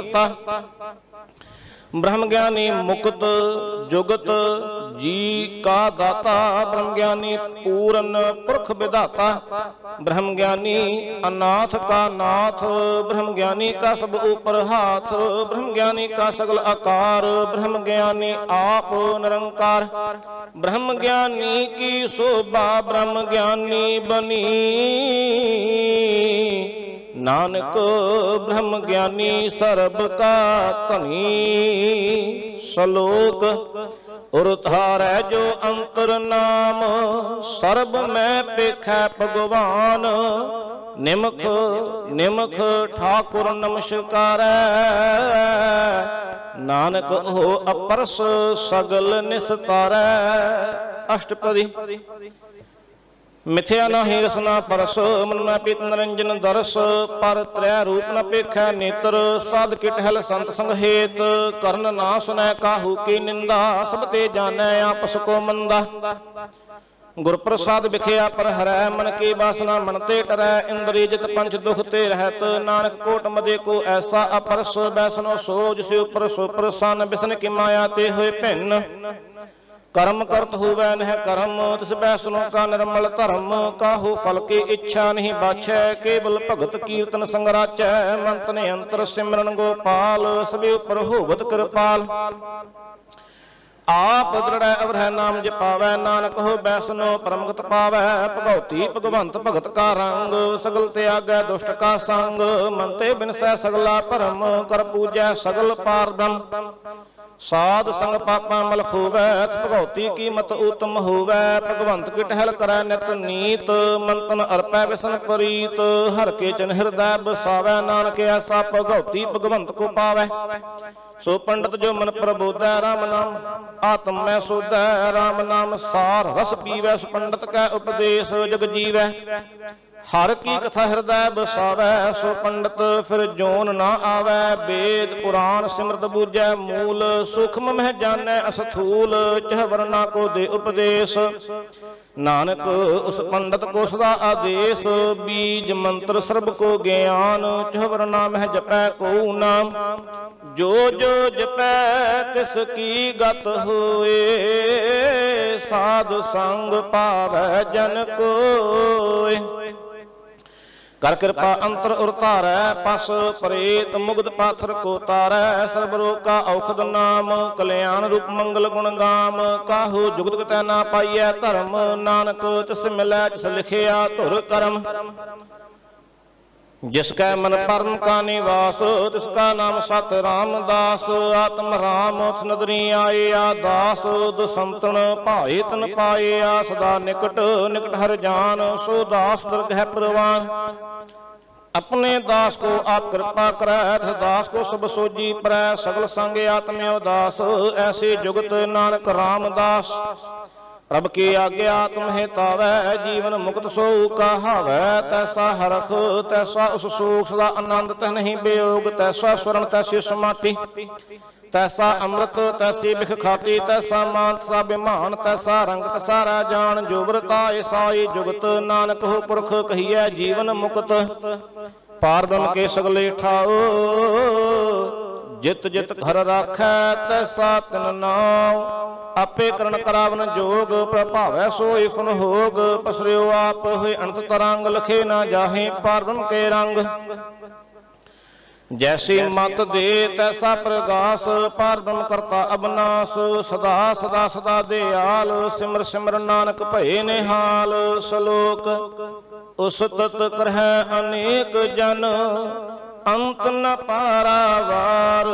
A: ब्रह्म ज्ञानी मुक्त जुगत जी का दाता, ब्रह्म ज्ञानी पूर्ण पुरख विधाता। ब्रह्म ज्ञानी अनाथ का नाथ, ब्रह्म ज्ञानी का सब ऊपर हाथ। ब्रह्म ज्ञानी का सगल आकार, ब्रह्म ज्ञानी आप निरंकार। ब्रह्म ज्ञानी की शोभा ब्रह्म ज्ञानी बनी, नानक ब्रह्म ज्ञानी सर्ब का धनी। श्लोक उरधारै जो अंतर नाम, सर्ब में पेखै भगवान। निमख निमख ठाकुर नमस्कारै, नानक हो अपरस सगल निस्तारै। अष्टपदी। मिथ्या नहीं रसना परस, मन न पीत निरंजन दरस। पर त्रै रूप न पेखै नेत्र, साध किट हल संत संग हेत। कर्ण ना सुनै काहू की निंदा, सब ते जानै आपस को मंदा। गुर प्रसाद बिखया पर हरै, मन की वासना मन ते टरै। इंद्रिय जित पंच दुख ते रहत, नानक कोट मदे को ऐसा अपरस। बैसनो सो जिसे ऊपर सो प्रसन्न, बिसन की माया ते होए भिन्न। कर्म करत हुवै नह कर्म, तिस बैसनो का निर्मल धर्म। काहू फल की इच्छा नहीं बाछै, केवल भगत कीर्तन संग राचै। मंत ने अंतर सिमरन गोपाल, सभी उपर होवत कृपाल। आप दृढ़ अवरह नाम जपावै, नानक हो बैसनो परमगत पावै। भगवती भगवंत भगत का रंग, सगल त्यागै दुष्ट का संग। मनते बिनसै सगला भरम, कर पूजै सगल पार ब्रह्म। साध संग पापा मल खोवै, भगवती की मत उत्तम होवै। भगवंत की टहल करै नित नीत, मंतन अर्पै विसन प्रीत। हर के चन हृदय बसावै, नानक ऐसा भगवती भगवंत को पावै। सो पंडित जो मन प्रबोधै, राम नाम आत्म में सोधै। राम नाम सार रस पीवै, सो पंडित कै उपदेश जग जीवै। हर की कथा हृदय बसावै, सो पंडित फिर जोन ना आवै। वेद पुराण सिमरत बूझै मूल, सूक्ष्म मह जानै अस्थूल। चह वर्णा को दे उपदेश, नानक उस पंडित को सदा आदेश। बीज मंत्र सर्ब को ज्ञान, चह वर्णा मह जपै को नाम। जो जो जपै तिसकी गत होए, साधु संग पावै जन कोय। कर कृपा अंतर उतारै, पस प्रेत मुग्ध पाथर को तारै। सर्व रोग का औखद नाम, कल्याण रूप मंगल गुण गाम। काहू जुगत कतै ना पाइयै धर्म, नानक तिस मिलै जिस लिखिया धुर करम। जिसकै मन परम का निवास, तिसका नाम सत रामदास। आत्म राम नदरी आए दास, दुसंतन भाए तन पाए सदा निकट निकट हर जान। सो दास दरगह प्रवान, अपने दास को आप कृपा करै। दास को सब सोजी परै, सगल संग आत्म उदास। ऐसे जुगत नानक रामदास, प्रभ की आज्ञा तुम्हें तावै। जीवन मुक्त सो कहावै, तैसा हरख तैसा उस सुख। सदा आनंद तह नहीं वियोग, तैसा स्वर्ण तैसी समाधि। तैसा अमृत तैसी बिख खाती, तैसा मान तैसा विमान। तैसा रंग तैसा राजान, जो वरताए साई जुगत। नानक हो पुरख कहिए जीवन मुक्त, पार ब्रह्म के सगले ठाओ। जित जित घर राखै तैसा तिन नाम, आपे करण करावन जोग। प्रभावै सोई फुन होग, पसरियो आप होए अनंत तरंग। लखे ना जाहे पार ब्रह्म के रंग, जैसी मत दे तैसा प्रकाश। पार ब्रह्म करता अबनाश, सदा सदा सदा दयाल। सिमर सिमर नानक भये निहाल। सलोक उस तत करहै अनेक जन, अंत न पारावार।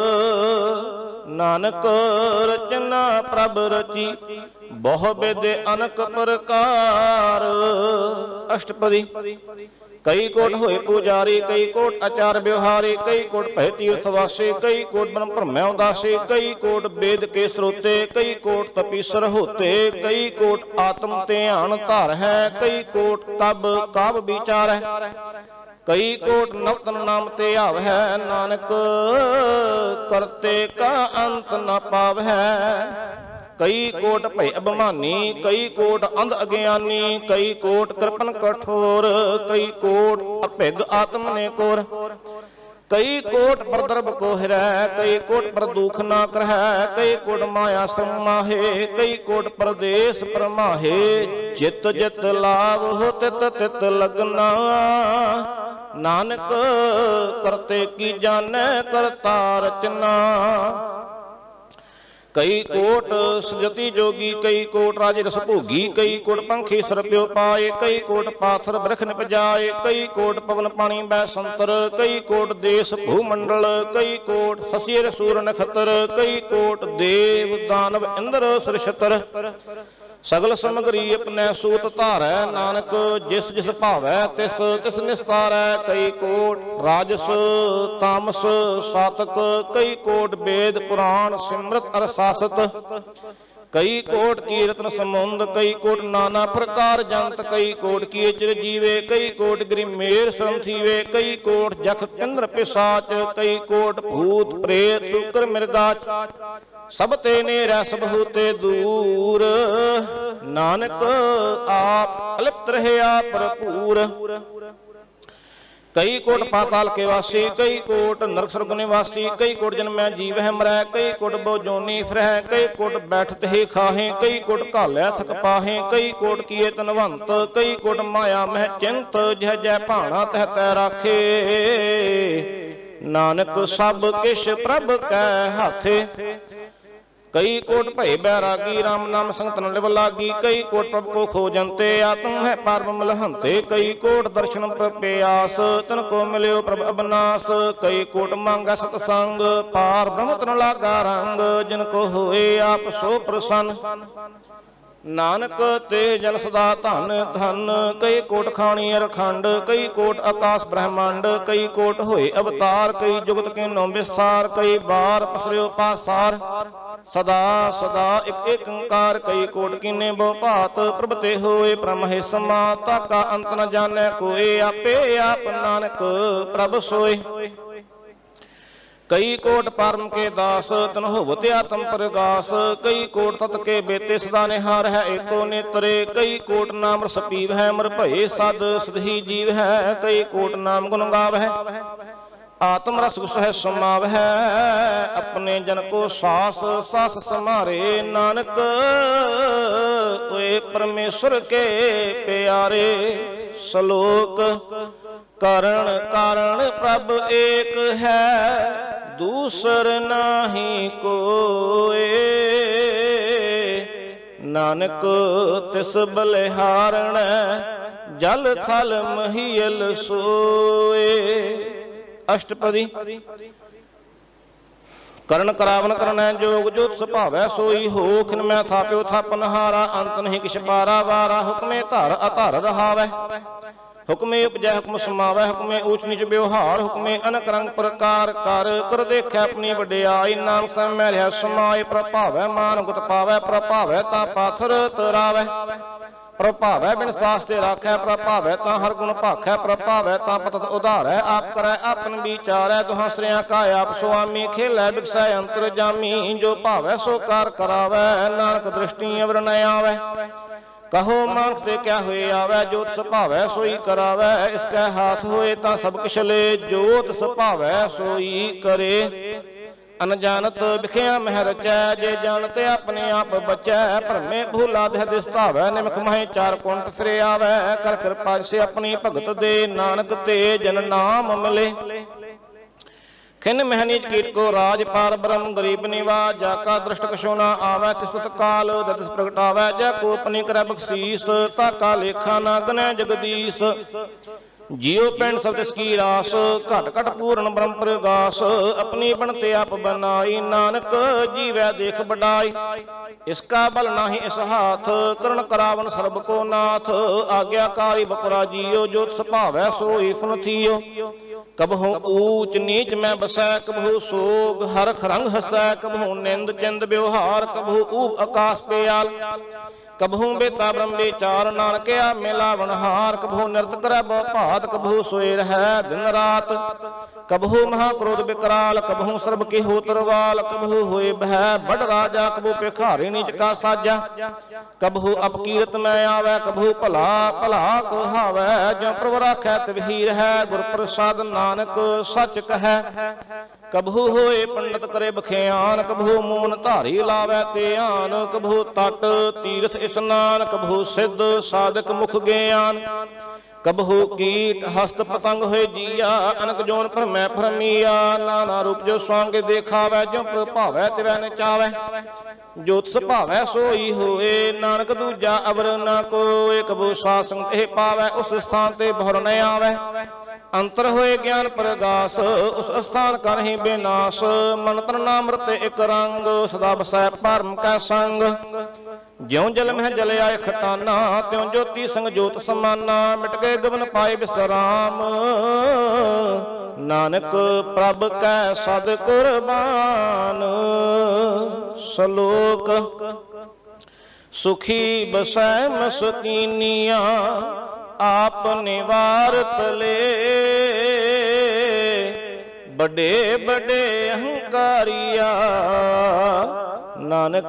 A: नानक रचना प्रभ रची, बहु विध अनक प्रकार। अष्टपदी। कई कोट होए पुजारी, कई कोट आचार व्यवहारी। कई कोट भय तीर्थवासी, कई कोट ब्रह्म भ्रमै उदासी। कई कोट वेद के स्रोते, कई कोट तपीसर होते। कई कोट आत्म ध्यान धार है, कई कोट कब काब विचार है। कई कोट नवतन नाम ते आव है, नानक करते का अंत न पाव है। कई कोट भय अभिमानी, कई कोट अंध अज्ञानी। कई कोट कृपन कठोर, कई कोट अभिग आत्म ने कोर। कई कोट परदर्भ को हिरै, कई कोट पर दुख ना करहै। कई कोट माया श्रम माहे, कई कोट परदेश परमाहे। जित जित लाभ हो तित तित लगना, नानक करते की जानै करता रचना। कई कोट सजति जोगी, कई कोट राज रस भोगी। कई कोट पंखी सरप्यो पाए, कई कोट पाथर बरख निपजाए। कई कोट पवन पानी बैसंतर, कई कोट देश भूमंडल। कई कोट ससिर सूर नखतर, कई कोट देव दानव इंद्र सरशतर। सगल समगरी अपने सूत धारै, नानक जिस जिस भावै तिस तिस निस्तारै। कई कोट राजस तामस सातक, कई कोट वेद पुराण सिमरत अर सासत। कई कोट कीर्तन समुंद, कई कोट नाना प्रकार जंत। कई कोट किए चिर जीवे, कई कोट गिरिमेर श्रम थीवे। कई कोट जख इंद्र पिशाच, कई कोट भूत प्रेत शुक्र मृगाच। सब तेने रस बहुते दूर, नानक आप अलिप्त रहे आप भरपूर। कई कोट पाताल के वासी, कई कोट नरक स्वर्ग निवासी। कई कोट जन्मै जीव है मरै, कई कोट बहु जोनी फिरह। कई कोट बैठत ही खाहे, कई कोट घालै थक पाहे। कई कोट किए तनवंत, कई कोट माया मह चिंत। जह जय भाणा तह तै राखे, नानक सब किश प्रभ कै हाथे। कई कोट भय बैरागी, राम नाम संगतन लिव लागी। कई कोट प्रभ को खोजंते, आत्म है पार ब्रह्म लहंते। कई कोट दर्शन प्रप्यास, तन को मिल्यो प्रभ अबनास। कई कोट मांगा सतसंग, पार ब्रह्म तन लागा रंग। जिनको होए आप सो प्रसन्न, नानक ते जन सदा धन धन। कई कोट खाणी अरखंड, कई कोट आकाश ब्रह्मांड। कई कोट होए अवतार, कई जुगत के नौ विस्तार। कई बार पसरियो पासार, सदा सदा एक एक अंकार। कई कोट कीने बहु भात, प्रभ ते होए परमहि समा। ताका अंत न जाने कोई, आपे आप नानक प्रभ सोए। कई कोट परम के दास, तन होवत आत्म प्रगास। कई कोट तत के बेते सदा निहार है एको नेत्रे। कई कोट नाम रस पीव है मर भये सद सदही जीव है। कई कोट नाम गुण गाव है, आत्म रस सह समाव है। अपने जन को सास सास समारे, नानक ओए परमेश्वर के प्यारे। श्लोक करण कारण प्रभ एक है, दूसर नाही कोए। नानक तिस बलिहारण, जल थल महियल सोए। अष्टपदी। करण करावन करनै जोग जोत सुभावै सोई हो। खिन मैं थाप्यो थापनहारा अंत नहीं किछ बारा वारा। हुक्मे धर अधर रहावै हुक्मे उपजै हुक्म समावै। हुक्मे ऊच नीच व्यवहार हुक्मे अनक रंग प्रकार कर देखै अपनी वडियाई। नाम समय रहा समाय प्रभावै मान गुत पावै। प्रभावै ता पाथर तरावै प्रभावै बिन सास्ते राखै। प्रभावै ता हर गुण भाखै। प्रभावै ता पतत उधारै आप करै आपन विचारै। दुहां श्रेया का आप स्वामी खेलै बिकसै अंतर जामी। जो भावै सो कार करावै नानक दृष्टि अवर न आवै। कहो मानस ते क्या होए आवै जोत सुभावै सोई करावै। इसकै हाथ होए ता सब किछ ले जोत सुभावै सोई करे। अनजानत बिखिया मह रचै जे जानते अपने आप बचै। भरमे भूला देह दिसतावै निमख महे चार कुंठ फिर आवै। कर कृपा से अपनी भगत दे नानक ते जन नाम मिले। खिन महनीच कीट को राज पार ब्रह्म गरीब निवाज। जाका दृष्ट कशो न आवै तिस काल दतिस प्रगटावै। जै को अपनी कर बख्शीस ताका लेखा न गनै जगदीश। जियो पैंट सब तिसकी रास घट घट पूर्ण ब्रह्म प्रगास। अपनी बनते आप बनाई नानक जीवै देख बढ़ाई। इसका बल नाही इस हाथ करण करावन सर्ब को नाथ। आज्ञाकारी बपुरा जियो जोत सुभावै सोई फुन थियो। कबहू ऊच नीच में बसै कबहू सोग हरख रंग हसै। कबहू निंद चिंद व्यवहार कबहू ऊब आकाश प्याल। कबहू बेता ब्रह्म विचार नानकिया मिलावनहार। कबहू नृत करै बहु भात कबहू सोए रहै दिन रात। कबहू महाक्रोध विकराल कबहू सर्ब के हो तरवाल। कबहू होए बह बड़ राजा कबहू भिखारी नीच का साजा। कबहू अपकीरत में आवै कबहू भला भला कहावै। जो प्रभु राखै तिवही रहै गुर प्रसाद नानक सच कहै। कबहू होए पंडित करे बखियान कबहू मून धारी लावै त्यान। कबहू तट तीर्थ स्नान कबहू सिद्ध साधक मुख ज्ञान। कबहू कीट हस्त पतंग होए जिया अनक जोन पर मैं भरमिया। नाना रूप जो स्वांग देखावै जो प्रभावै तिवै नचावै। जोत सुभावै सोई होए नानक दूजा अवर न कोय। कबहू सासंग ते पावै उस स्थान ते भर न आवै। अंतर होए ज्ञान प्रगास उस स्थान का नहीं बेनाश। मन तन नामृत एक रंग सदा बसै परम कै संग। ज्यों जल में जल आए खटाना त्यों ज्योति संग जोत समाना। मिट गए गगन पाए विश्राम नानक प्रभ कै सद कुर्बान। श्लोक सुखी बसै मस्कीनिया आप निवारत ले। बड़े बड़े अहंकारिया नानक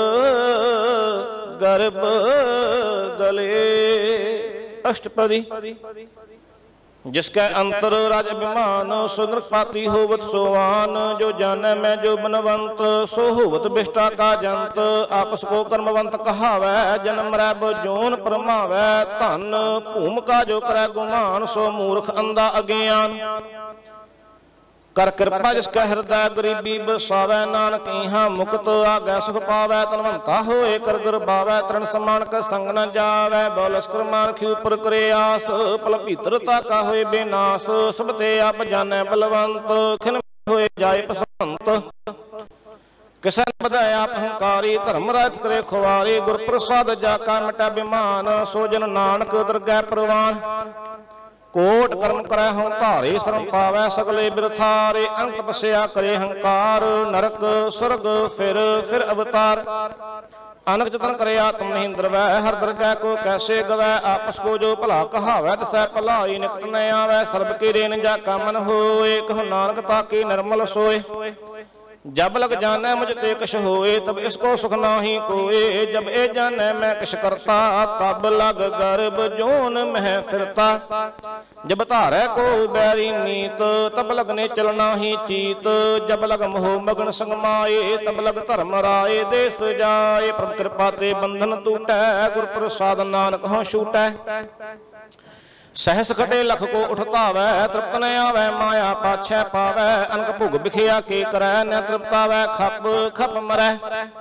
A: गर्भ गले। अष्टपदी। जिसका अंतर राज अभिमान सो नृपाति होवत सोवान। जो जाने मैं जो बनवंत सो होवत बिष्टा का जंत। आपस को कर्मवंत कहावै जन्म रैब जोन परमावै। धन भूम का जो करे गुमान सो मूर्ख अंधा अज्ञान। कर कृपा जिसका हृदय गरीबी बसावै। नानक इहाँ मुक्त आगै सुख पावै। तनवंता होए कर गुरबावै तरण समान का संग न जावै। बौलस्कर मान खी ऊपर करे आस पल भीतरता का होए बेनाश। सब ते आप जानै बलवंत खिन होए जाए पसंत। किसन बधाय आप अहंकारी धर्म राज करे खुवारी। गुर प्रसाद जाका मिटा बिमान सो जन नानक दरगह प्रवान। कोट कर्म करे हों धारे शरण पावै सगले बिरथारे। अंत तपस्या करे हंकार नरक स्वर्ग फिर अवतार। अनक जतन करे आत्म नहीं द्रवै। हर दरगह को कैसे गवै। आपस को जो भला कहावै तिसै भलाई निकट न आवै। सर्ब के रेन जाका मन होए कहो नानक ताके निर्मल सोए। जब लग जाने मुझ ते कछ होए तब इसको सुख नाही कोए। जब ए जाने मैं कछ करता तब लग गर्भ जोन मह फिरता। जब धारै को बैरी नीत तब लगने चलना ही चीत। जब लग मोह मगन संग माए तब लग धर्म राय देश जाए। प्रभु कृपा ते बंधन टूटै गुर प्रसाद नानक हों छूटै। सहस खटे लख को उठतावै तृप्त न आवै। माया पाछै पावै अनक भुग बिखिया के करै न तृप्तावै। खप खप मरै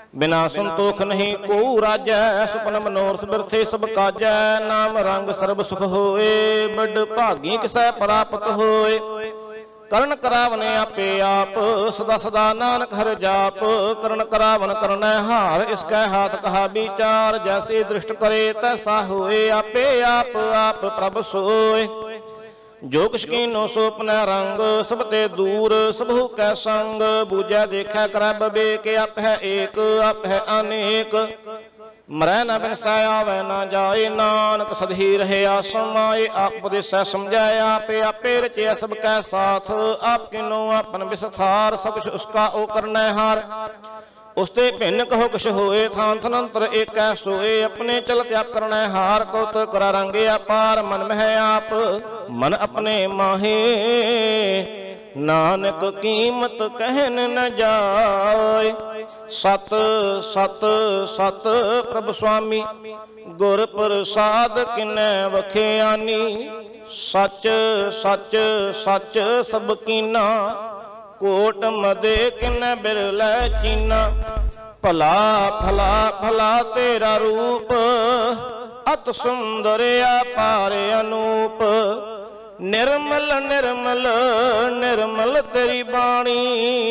A: बिना संतोख नहीं को राजै, सुपन मनोरथ बिरथे सब काजै। नाम रंग सर्ब सुख होए, बड़ भागी किसै प्राप्त होए। करण करावने आपे आप, सदा सदा नानक हर जाप। करण करावन करनै हार, इसकै हाथ कहा विचार। जैसे दृष्ट करे तैसा होए, आपे आप आप प्रभ सोए। जो किश कीनो सो अपना रंग, सब ते दूर सबहु कै संग। बूझै देखै करै बबेक, आप है एक आप है अनेक। मरै न बिनसै आवे न जाए, नानक सदही रहे आसमाए। आप उपदेसै समझाए आपे, आपे रचे सब कै साथ। आप किनो आपन विस्तार, सब कुछ उसका ओ करनै हार। उसते भिन्न कहो किश होए, थान थनंतर एक सोए। अपने चलत आप करनै हार, कौत करा रंगे अपार। मन में है आप मन अपने माहे, नानक कीमत कहन न जाए। सत सत सत प्रभ स्वामी, गुर प्रसाद किनै वखियानी। सच सच सच सब कीना, कोट मदे किनै बिरलै चीना। भला भला भला तेरा रूप, अत सुंदर अपार अनूप। निर्मल निर्मल निर्मल तेरी बाणी,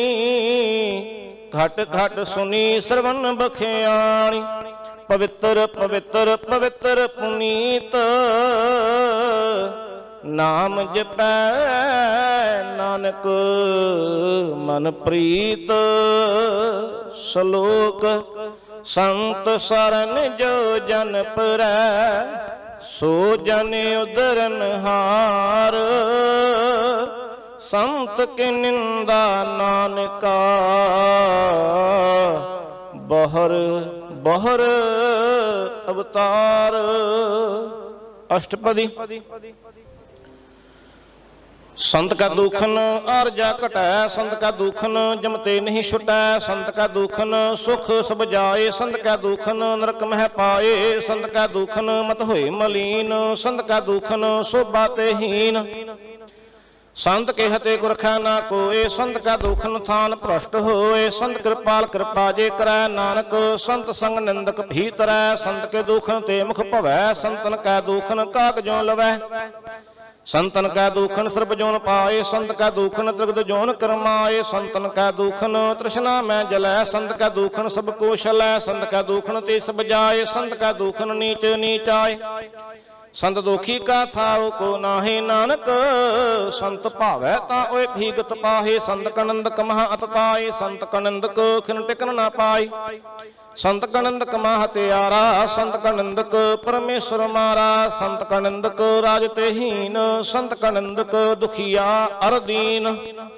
A: घट घट सुनी श्रवण बखियाणी। पवित्र पवित्र पवित्र पुनीत, नाम जपै नानक मन प्रीत। श्लोक संत सरन जो जन परै, सो जन उदरन हार। संत के निंदा नानका, बहर बहर अवतार। अष्टपदी। संत का दुखन आरजा कटै, संत का दुखन जमते नहीं छुटै। संत का दुखन सुख सब जाए, संत का दुखन नरक मह पाए। संत का दुखन मत होए मलीन, संत का दुखन शोभा ते हीन। संत के हते को रखै ना कोय, संत का दुखन थान भ्रष्ट होए। संत कृपाल कृपा जे करै, नानक संत संग निंदक भीतरै। संत के दुखन ते मुख भवै, संतन का दुखन कागजों लवै। संतन का दुखन सर्ब जोन पाए, संत का दुखन त्रिगद जोन करमाए। संतन का दुखन तृष्णा में जलै, संत का दुखन सब कोशलै। संत का दुखन ते सब जाए, संत का दुखन नीच नीच आए। संत दुखी का थाओ को नाहे, नानक संत भावै ता ओए भीगत पाहे। संत कनंद कमह अतताए, संत कनंद को खिन टिकन ना पाए। संत कनंदक महत्यारा, संत कनंदक परमेश्वर मारा। संत कनंदक राजते हीन, संत कनंदक दुखिया अरदीन।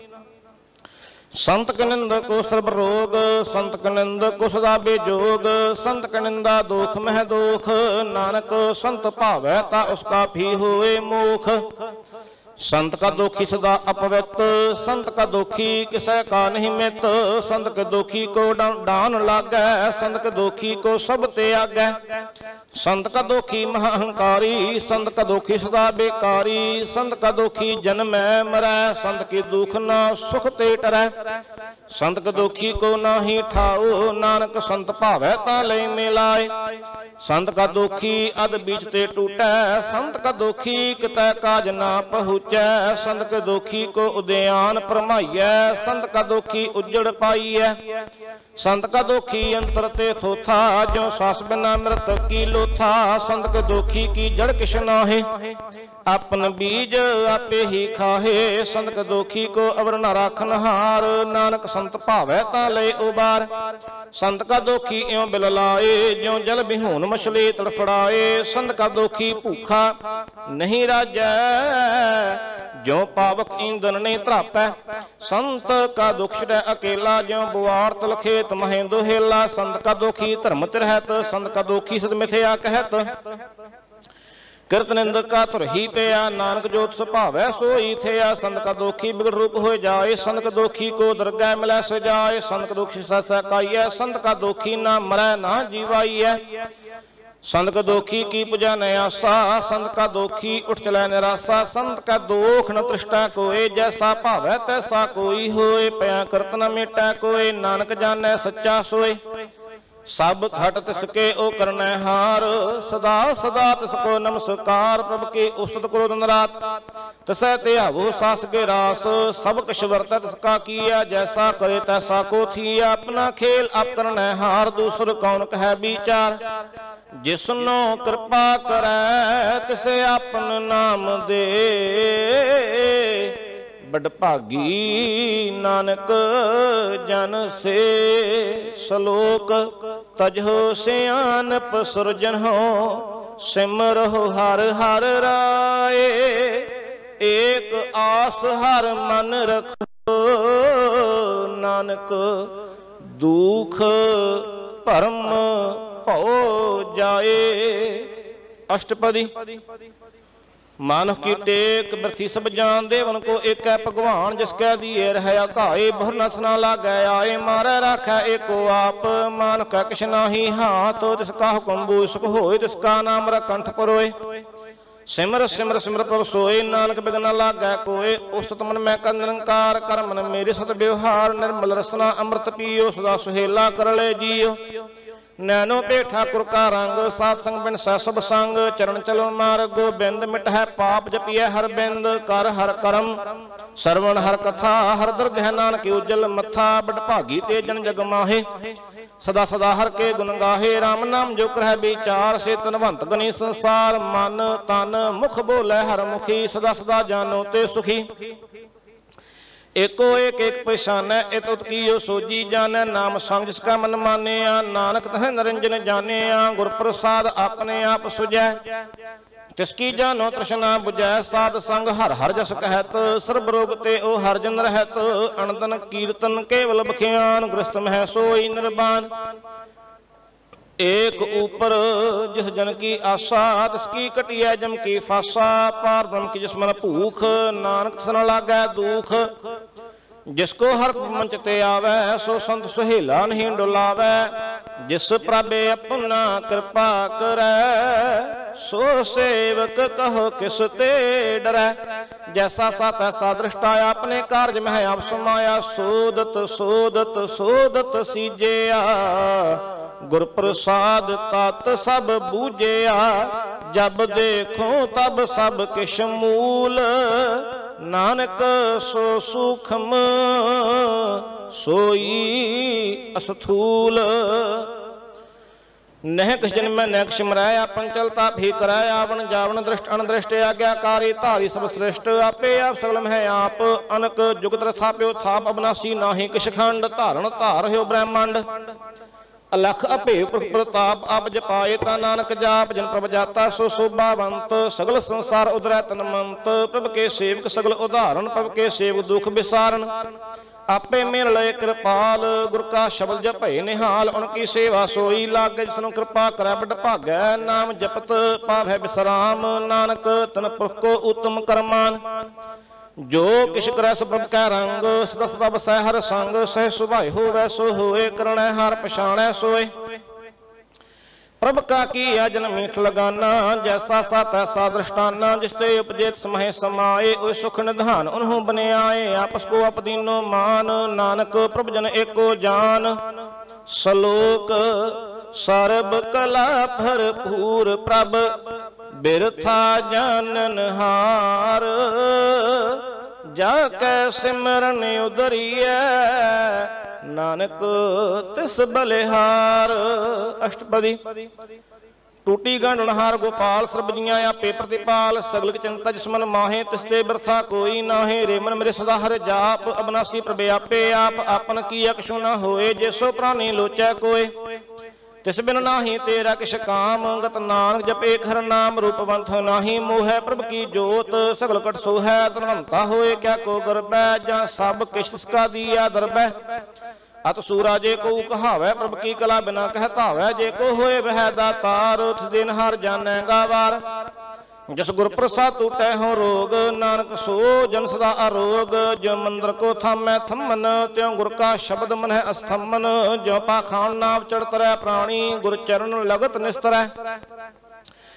A: संत कनिंद को सर्ब रोग, संत कनिंद को सदा बेजोग। संत कनिंदा दुख मह दुख, नानक संत भावै ता उसका भी होए मोख। संत का दुखी सदा अपवित, संत का दुखी किसै का नहीं मित। संत के दुखी को डान लागै, संत के दुखी को सब त्यागै। संत का दुखी महाअहंकारी, संत का दुखी सदा बेकारी। संत का दुखी जन्मै मरै, संत की दुख न सुख ते टरै। संत के दुखी को नाही ठाओ, नानक संत भावै ता लय मिलाए। संत का दुखी अध बीच ते टूटै, संत का दुखी कितै काज ना पहुँचै। संत के दुखी को उद्यान परमाइयै, संत का दुखी उजड़ पाइयै। संत का दुखी अंतर ते थोथा, जो सास बिना मृत की लोथा। संत के दुखी की जड़ किश नाहे, अपन बीज आपे ही खाहे। संत के दुखी को अवर न राखन हार, नानक संत भावै ता लय उबार। संत का दुखी इਉਂ बिल लाए, ज्यों जल बिहून मछली तड़फड़ाए। संत का दुखी भूखा नहीं राजै, ज्यों पावक ईंधन नहीं त्रापै। संत का दुख छिड़ै अकेला, ज्यों बुआर तल खेत महें दोहेला। संत का दुखी धर्म तिरहत, संत का दुखी सद मिथ्या कहत। किरत निंदक का तुर ही पिया, नानक जोत सुभावै सोई थिया। संत का दुखी बिगड़ रूप हो जाए, संत का दुखी को दरगाह मिलै सजाए। संत का दुखी सस काइयै, संत का दुखी ना मरै ना जीवाइयै। संत का दुखी की पूजा न आसा, संत का दुखी उठ चलै निराशा। संत का दुख न तृष्टा कोय, जैसा भावै तैसा कोई होए। पया करत न मेटा कोय, नानक जानै सच्चा सोय। सब घट तिसके ओ करनै हार, सदा सदा तिसको नमस्कार। प्रभ के उस्तत करो दिन रात, तिसै त्यावो सास के रास। सब कछ वर्तै तिसका किया, जैसा करे तैसा को थिया। अपना खेल आप करनै हार, दूसर कौन कहे विचार। जिसनो कृपा करै तिसे आपन नाम दे, बड़भागी नानक जन से। सलोक तजहो सियानप सुरजनहो, सिमरहो हर हर राय। एक आस हर मन रखो, नानक दुख भरम भौ जाए। अष्टपदी। मानव की टेक बरथी सब जान, देवन को एक है भगवान। जिसकै दिए रह घाए, बहुर नस ना लागै आए। मारै राखै एको आप, मान कै किछ नाही हाथ। तिसका हुक्म बूझ सुख होए, तिसका नाम कंठ परोए। सिमर सिमर सिमर प्रभ सोए, नानक बिघ न लागै कोय। उस्तत मन मैं कर निरंकार, कर मन मेरे सत व्यवहार। निर्मल रसना अमृत पियो, सदा सुहेला कर ले जियो। नैनो पे ठाकुर का रंग, सात संग बिन सब संग। चरण चलो मार्ग गोबिंद, मिट है पाप जपिए हर बिंद। कर हर करम सरवण हर कथा, हर दर्द है नानक उज्जल मथा। बड़भागी ते जन जग माहे, सदा सदा हर के गुण गाहे। राम नाम जो कर विचार, से तनवंत गनी संसार। मन तन मुख बोले हर मुखी, सदा सदा जानो ते सुखी। एको एक एक पहचान, इत उत कीयो सोजी जानै। नाम संग जिसका मन माने, नानक तह निरंजन जाने। गुर प्रसाद अपने आप सुझै, तिसकी जानो तृष्णा बुझै। साध संग हर हर जस कहत, सर्ब रोग ते ओ हर जन रहत। अनदन कीर्तन केवल बखियान, गृहस्थ मह सोई निर्वाण। एक ऊपर जिस जन की आशा, तिसकी कटिया जम की फासा। पार ब्रह्म की जिसमन भूख, नानक तिस न लागै दुख। जिसको हर मंच ते आवे, सो संत सुहेला नहीं डुलावे। जिस प्रभे अपना कृपा करै, सो सेवक कहो किस ते डरै। जैसा सा तैसा दृष्टा, अपने कार्य में आप समाया। सोदत सोदत सोदत सीजया, गुर प्रसाद तत् सब बूझया। जब देखो तब सब किश मूल, नानक सो सूक्ष्म सोई अस्थूल। नह किस जन्म नह किस मराय, आपन चलता भी कराय। आवण जावण दृष्ट अनदृष्ट, आज्ञाकारी धारी सब श्रेष्ठ। आपे आप सकलम है आप, अनक जुगत थाप्यो थाप। अविनाशी नाही किश खंड, धारण धार हो ब्रह्मांड। अलख अभे प्रताप, आप जपाए ता नानक जाप। जन प्रभ जाता सो शोभावंत, सगल संसार उदरै तनमंत। प्रभ के सेवक सगल उदाहरण, प्रभ के सेवक दुख विसारण। आपे मेर लय कृपाल, गुर का शब्द जपे निहाल। उनकी सेवा सोई लागे, जिसनु कृपा करै बड़ भागै। नाम जपत पावै विश्राम, नानक तन पुरख को उत्तम करमान। जो किश करै सो प्रभ कै रंग, सदा सदा बसै हर संग। सह सुभाए होवै सो होए, करणै हार पछाणै सोए। प्रभ का किया जन मीठ लगाना, जैसा सा तैसा दृष्टाना। जिसते उपजेत समहे समाए, ओय सुख निधान उन्हों बने आए। आपस को अपदीनो मान, नानक प्रभ जन एको जान। सलोक सर्ब कला भरपूर, प्रभ बिरथा जानन हार। जाकै सिमरन उदरियै, नानक तिस बलिहार। अष्टपदी। टूटी गंढनहार गोपाल, सर्ब जियां आपे प्रतिपाल। सगल चिंता जिसमन माहे, तिसते बिरथा कोई नाहे। रे मन मेरे सदा हर जाप, अविनाशी प्रभे आपे आप। आपन कीया किछु न होए, जैसो प्राणी लोचै कोय। तिस बिन नाही तेरा किश काम, गत नानक जपे हर नाम। रूपवंत नाही मोह, प्रभ की जोत सगल कट सोहै। धनवंता होए क्या को गर्बै, जां सब किश तिसका दिया दरबै। अत सूरा जे को कहावै, प्रभ की कला बिना कहतावै। जे को होए वह दातार, तिस दिन हर जानैगा वार। जस गुर प्रसाद टूटै हो रोग, नानक सो जन सदा अरोग। जो मंदिर को थामै थमन, त्यों गुर का शब्द मन है अस्थमन। जो पाखान नाव चढ़ तरै प्राणी, गुर चरण लगत निस्तरै।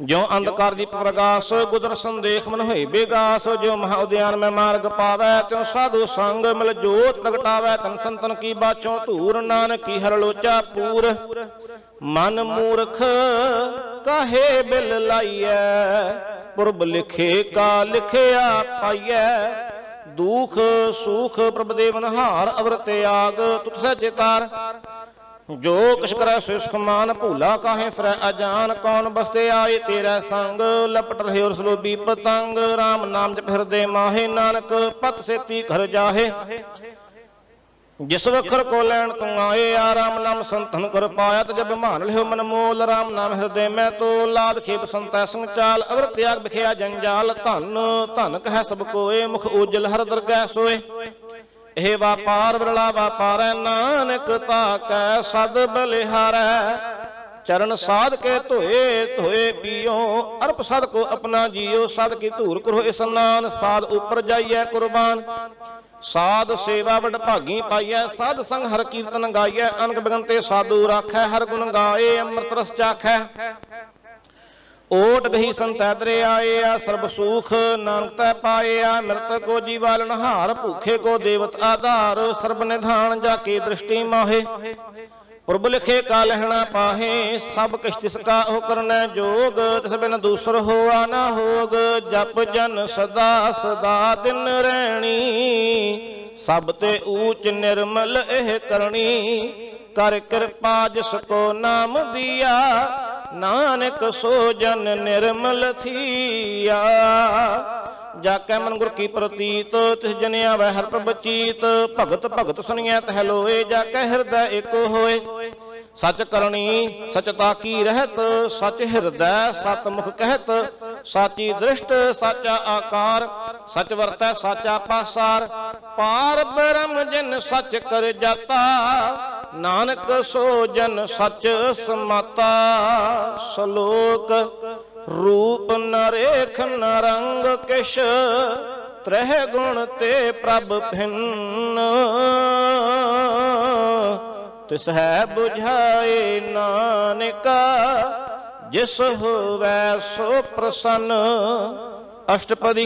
A: ज्यों अंधकार दीप प्रकाश गुदर संदेख मन होई बेगास। ज्यों महा उद्यान में मार्ग पावै त्यों साधु संग मिल जोत प्रगटावै। तन संतन की बाचों धूर नानक की हर लोचा पूर। मन मूर्ख काहे बिल लाइयै पुरब लिखे का लिखिया पाइयै। दुख सुख प्रभ देवनहार अवर त्याग तुत सह चितार। जो किश करे सो सुख मान भूला काहे फिरै अजान। कौन बसते आए तेरा संग लपट रहे और सलोबी पतंग। राम नाम जप हृदय माहे नानक पत सेती घर जाहे। जिस वखर को लैन तू आए आ राम नाम संतन कर पाया। तो जब मान लियो मन मोल राम नाम हृदय में तो लाद खेप संतै संग चाल। अवर त्याग बिखिया जंजाल धन धन कह सब कोए। मुख उजल हर दरगह सोए। ਇਹ ਵਾਪਾਰ ਵਿਰਲਾ ਵਾਪਾਰੈ ਨਾਨਕ ਤਾਕੈ ਸਦ ਬਲਿਹਾਰੈ। चरण साध के धोए धोए पियो अर्प सद को अपना जियो। सद की धूर करो स्नान साध ऊपर जाइए कुर्बान। साध सेवा बड़ भागी पाइए साध संग हर कीर्तन गाइए। अनक बिगनते साधु राखै हर गुण गाए अमृत रस चाखै। ओट गही संतैतरे आए आ सर्ब सुख नानक तै पाए आ। मृत को जीवाल नहार भूखे को देवत आधार। सर्ब निधान जाके दृष्टि माहे पुरब लिखे का लहना पाहे। सब किश तिसका हो करना जोग तिस बिन दूसर होआ ना होग। जप जन सदा सदा दिन रहनी सब ते ऊच निर्मल एह करनी। कर कृपा जिसको नाम दिया नानक सो जन निर्मल थिया। जाकै मन गुर की प्रतीत तिस जनिया वह हर प्रभ चीत। भगत भगत सुनिया तह लोए जाकै हृदय एको होए। सच करनी सचता की रहत सच हृदय सत मुख कहत। साची दृष्ट साचा आकार सच वरतै साचा पासार। पार ब्रह्म जिन सच कर जाता नानक सो जन सच समाता। श्लोक रूप न रेख न रंग किश त्रह गुण ते प्रभ भिन्न। तिस है बुझाए नानका जिस होवै सो प्रसन्न। अष्टपदी।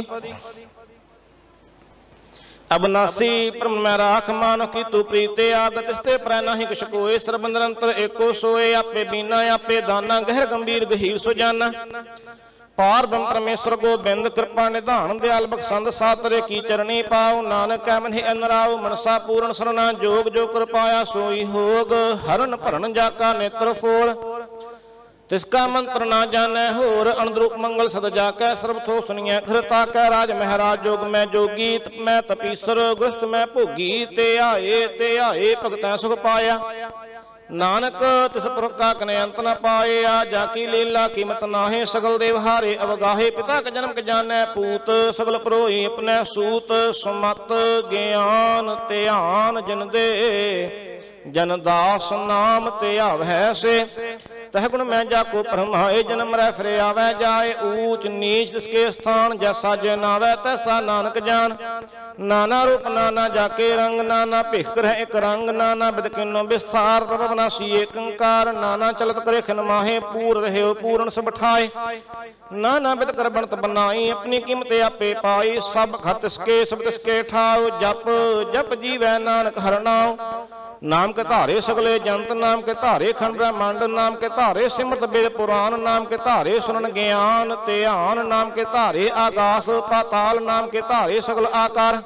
A: अबनासी परम मैं राख मानो की तू प्रीते आगत स्ते प्रै नाही किश कोय। सर्ब निरंतर एको सोए आपे बीना आपे दाना। गहर गंभीर गहीर सो जाना। पार ब्रह्म परमेश्वर गोबिंद कृपा निधान दयाल बख्शंद सातरे की चरणी पाओ। नानक मन ही अनराव मनसा पूर्ण सरना जोग जो कर पाया सोई होग। हरण भरण जाका नेत्र फोल तिसका मंत्र ना जाने होर। अनद्रुप मंगल सद जाकै सर्ब थो सुनिए घर ताकै। राज महराज जोग में जोगी तप में तपीसर गुरस्त में भोगी। ते आए भगतै सुख पाया नानक तिस पुरख का कने अंत न पाए। आ जाकी लीला कीमत नाहे सगल देव हारे अवगाहे। पिता के जन्म के जानै पूत सगल परोही अपने सूत। सुमत ज्ञान ध्यान जिन दे जन दास नाम ते आवै से। तह गुण मैं जाको परमाए जन्म रह फिर आवै जाए। ऊंच नीच तिसके स्थान जैसा जनावै तैसा नानक जान। नाना रूप नाना जाके रंग नाना भिख रह एक रंग। नाना बिद किन्नो विस्तार प्रभ अविनाशी एक ओंकार। नाना चलत करे खिन माहे पूर रहे पूर्ण सब ठाए। नाना बिद कर बनत बनाई अपनी कीमत आपे पाई। सब घर तिसके सब तिसके ठाओ। जप जप जीवै नानक हर नाम। नाम के धारे सगले जंत नाम के धारे खंड ब्रह्मांड। नाम के धारे सिमरत वेद पुराण। नाम के धारे सुनन ज्ञान ध्यान। नाम के धारे आकाश पाताल। नाम के धारे सगल आकार।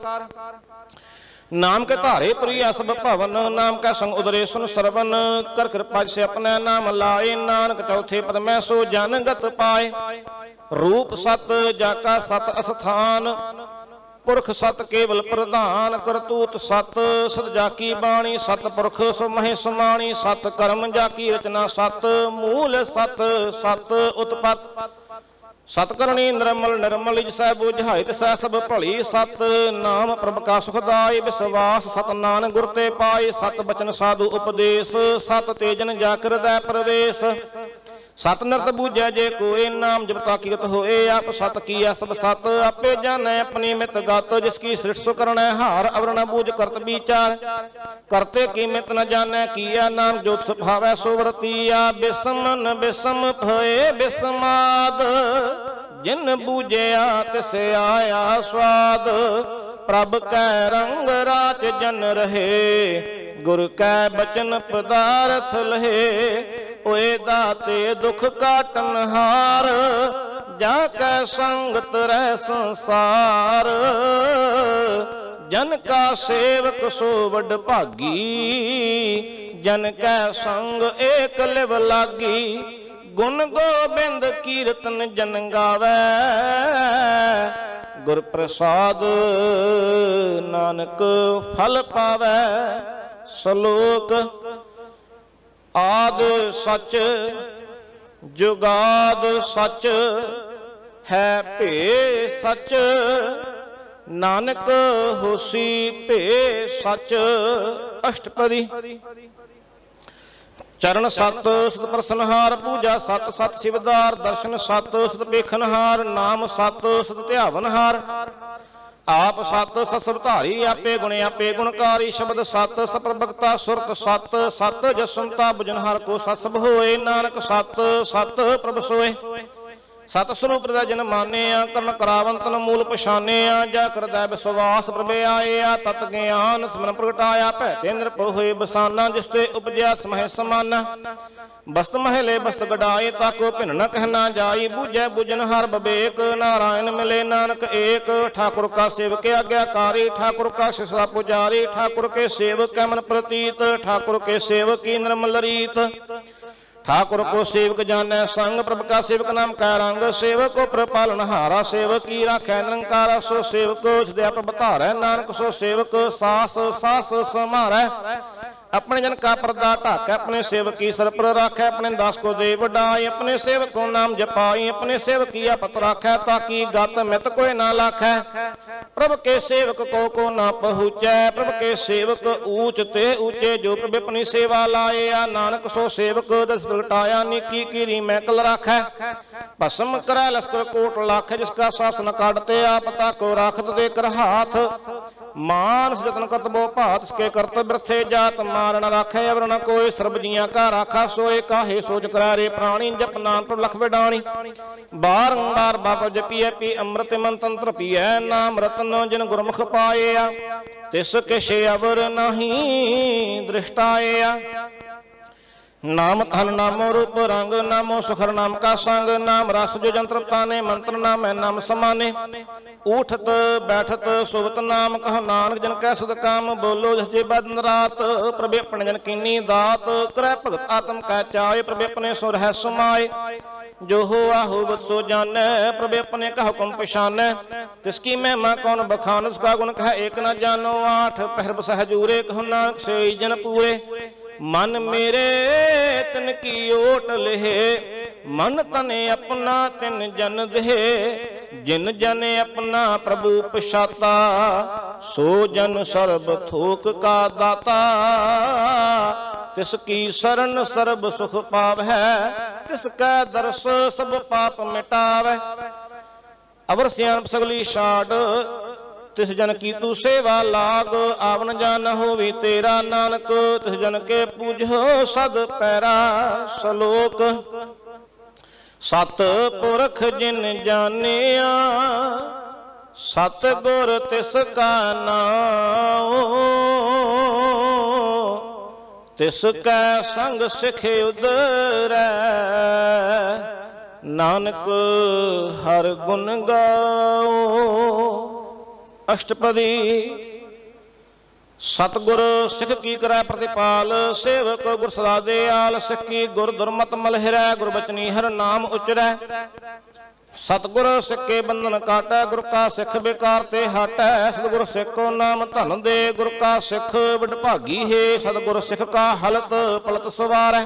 A: नाम के धारे प्रिया सब भवन। नाम का संग उदरे सुन सरवन। कर कृपा से अपने नाम लाए। नानक चौथे पद में सो जनगत पाए। रूप सत जाका सत अस्थान। पुरख सत केवल प्रधान। करतूत सत सत जाकी बाणी। सत पुरख सो महे समाणी। सत कर्म जाकी रचना सत। मूल सत सत उत्पत। सत करणी निर्मल निर्मल जिसै बुझाई तिसै सब भली। सत नाम प्रभ का सुखदाई विश्वास। सत नानक गुर ते पाई। सत बचन साधु उपदेश। सत तेजन जाकर दै प्रवेश। सत नरत बूझै जे कोई, नाम जपता कीरत होए आप सत किया सब सत। आपे जानै अपनी मित गत, जिसकी सृष्टि सो करणै हार। अवर न बूझ करत विचार, करते की मित न जानै किया। नाम जोत सुभावै सो वर्तिया, बिसम न बिसम भये बिसमाद। जिन बूझया तिस आया स्वाद, प्रभ कै रंग राच जन रहे। गुर कै बचन पदार्थ लहे, ओए दाते दुख काटन हार। जा कै संगत रह संसार, जन का सेवक सो वड भागी। जन कै संग एक लिव लागी, गुण गोबिंद कीर्तन जन गावै। गुर प्रसाद नानक फल पावै। श्लोक आद सच जुगाद सच, है भे सच। नानक होसी भे सच। अष्टपदी। चरण सत सत प्रसनहार, पूजा सत सत शिवदार। दर्शन सत सत पेखनहार, नाम सत सत ध्यावनहार। आप सत सत सबधारी, आपे गुण आपे गुणकारी। शब्द सत सप्रभगता सुरत सत, सत जसंता बुझनहार को सत सब होए। नानक सत सत प्रभ सोए। सत स्वरूप हृदय जन मानिया, करण करावंतन मूल पछानिया। जा करदै विश्वास प्रभे आया, तत ज्ञान सिमरन प्रगटाया। भैते निरभउ होए बसाना, जिसते उपजया समह समाना। बस्त महले बस्त गडाए, ताको भिन्न न कहना जाई। बूझै बुझन हर बबेक, नारायण मिले नानक एक। ठाकुर का सेवक आज्ञाकारी, ठाकुर का शिष्य पुजारी। ठाकुर के सेवक कै मन प्रतीत, ठाकुर के सेवक की निर्मल रीत। ठाकुर को सेवक जानै संग, प्रभु का सेवक नाम कै रंग। सेवक को प्रपालन हारा, सेवक की राखै निरंकारा। सो सेवक सदैव प्रभ धारै, नानक सो सेवक सास सास समारै। अपने जन का पर्दा ढाकै, अपने सेवक की सर पर राखै। अपने दास को दे वडाई, अपने सेवक को नाम जपाई। अपने सेवक की आपत राखै, ताकि गत मित कोई ना लाखै। प्रभु के सेवक को ना पहुँचै, प्रभु के सेवक ऊंच ते ऊंचे। जो प्रभु अपनी सेवा लाया, नानक सो सेवक दस प्रगटाया। निकी कीरी मैकल राखै, भस्म करै लश्कर कोट लाख। जिसका शासन काटते आपता को राखत दे कर हाथ। मानस जतन करतबो भात, इसके कर्तव्य व्यर्थे जात। मारन राखै अवर न कोई, सर्ब जियां का राखा सोए। काहे सोच करारे प्राणी, जप नाम पर लख विडाणी। बारंबार बाप जपिए, पी अमृत मन तंत्र पिए। नाम रतन जिन गुरमुख पाया, तिस किश अवर नहीं दृष्टाया। नाम धन नामो रूप रंग, नामो सुखर नाम का संग। नाम रस जो जंत्र ताने, मंत्र नाम है नाम समाने। उठत बैठत सुवत नाम कहो, नानक जन कै सद काम। बोलो जस जे बदन रात, प्रभु अपने जन कीनी दात। करै भगत आत्म कै चाय, प्रभु अपने सो रह समाए। जो हो आहूबत सो जानै, प्रभु अपने का हुक्म पछानै। तिसकी महिमा कौन बखान, उसका गुण कह एक न जानो। आठ पहर बसह जूरे, कहो नानक से जन पूरे। मन मेरे तिन की ओट लेहे, मन तने अपना तिन जन देहे। जिन जन अपना प्रभु पछाता, सो जन सर्ब थोक का दाता। तिसकी शरण सर्ब सुख पावै, तिसकै दर्श सब पाप मिटावै। अवर सियाणप सगली छाड़, तिस जन की तू सेवा लाग। आवन जान होवी तेरा, नानक तिस जन के पूजो सद पैरा। श्लोक सत पुरख जिन जानिया, सत गुर तिस का नाम। तिस कै संग सिख उदरै, नानक हर गुण गाओ। अष्टपदी। सतगुर सिख की करै प्रतिपाल, सेवक गुर सदा दयाल। सिख की गुर दुर्मत मलहिरै, गुर बचनी हर नाम उचरै। सतगुर सिख के बंधन काटै, गुर का सिख बेकार ते हटै। सतगुर सिख को नाम धन दे, गुर का सिख वडभागी है। सतगुर सिख का हलत पलत सवारै।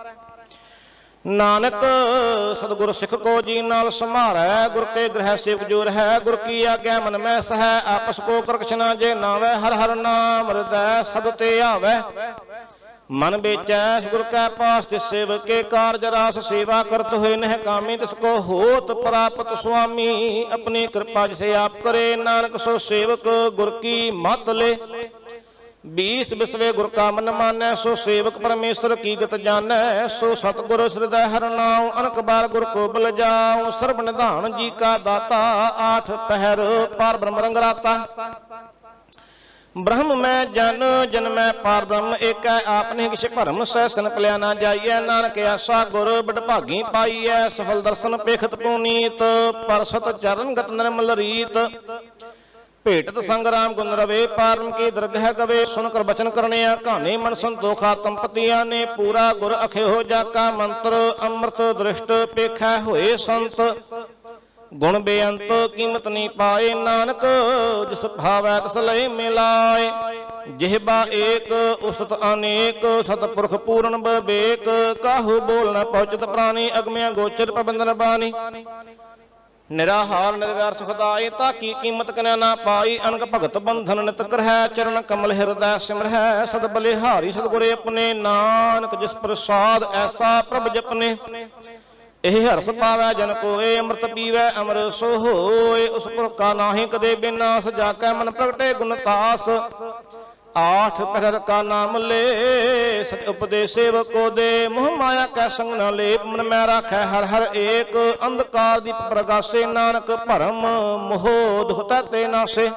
A: नानक सतगुर सिख को जी नाल संभारै। गुर के ग्रह सेवक जो रह, गुर की आज्ञा मन में सह। आपस को करकश न जे नावै, हर हर नाम हृदय सद ते आवै। मन बेचैस गुर कै पास तिस सेवक के कारज रास सेवा करत हुए नह कामी तिसको होत प्राप्त स्वामी अपनी कृपा जिसे आप करे नानक सो सेवक गुर की मत ले 20 बिसवे गुर का मन मानै सो सेवक परमेश्वर की गत जानै सो सतगुर हृदय हर नाम अनक बार गुर को बल जाऊं सर्व निधान जी का दाता 8 पहर पार ब्रह्म रंग राता ब्रह्म में जन जन में पार ब्रह्म एक है आपने किसी भरम सहसन पलिया ना जाइए नानक ऐसा गुर बड़भागी पाइए सफल दर्शन पेखत पुनीत परसत चरण गत निर्मल रीत भेटत संग्राम गुण रवे पारम की दरगह गवे सुनकर बचन करने कहानी मन संतोखा तंपतिया ने पूरा गुर अखे हो जाका मंत्र अमृत दृष्ट पेखा होए संत गुण बेअंत कीमत नहीं पाए नानक जिस भावै तिस लय मिलाए जिहबा एक उस्तत अनेक सतपुरख पूर्ण विवेक काहू बोल न पहुंचत प्राणी अगम्य गोचर प्रबंधन बानी निराहार निर्व्यार सुखदाई ताकि कीमत कन्या ना पाई अनक भगत बंधन नित करह चरण कमल हृदय सिमरह सद बलिहारी सदगुरे अपने नानक जिस प्रसाद ऐसा प्रभ जपने ਇਹ ਹਰਸ ਪਾਵੈ ਜਨ ਕੋਏ ਅੰਮ੍ਰਿਤ ਪੀਵੈ ਅਮਰ ਸੋ ਹੋਏ ਉਸ ਪੁਰਖ ਕਾ ਨਾਹੀ ਕਦੇ ਬਿਨਾਸ ਜਾ ਕੈ ਮਨ ਪ੍ਰਗਟੇ ਗੁਣ ਤਾਸ 8 ਪਹਿਰ ਕਾ ਨਾਮ ਲੈ ਸਚ ਉਪਦੇਸ਼ ਸੇਵਕ ਕੋ ਦੇ ਮੋਹ ਮਾਇਆ ਕੈ ਸੰਗ ਨ ਲੇਪ ਮਨ ਮੈਂ ਰਾਖੈ ਹਰ ਹਰ ਏਕ ਅੰਧਕਾਰ ਦੀਪ ਪ੍ਰਗਾਸੇ ਨਾਨਕ ਭਰਮ ਮੋਹ ਦੁਖ ਤੇ ਨਾਸੇ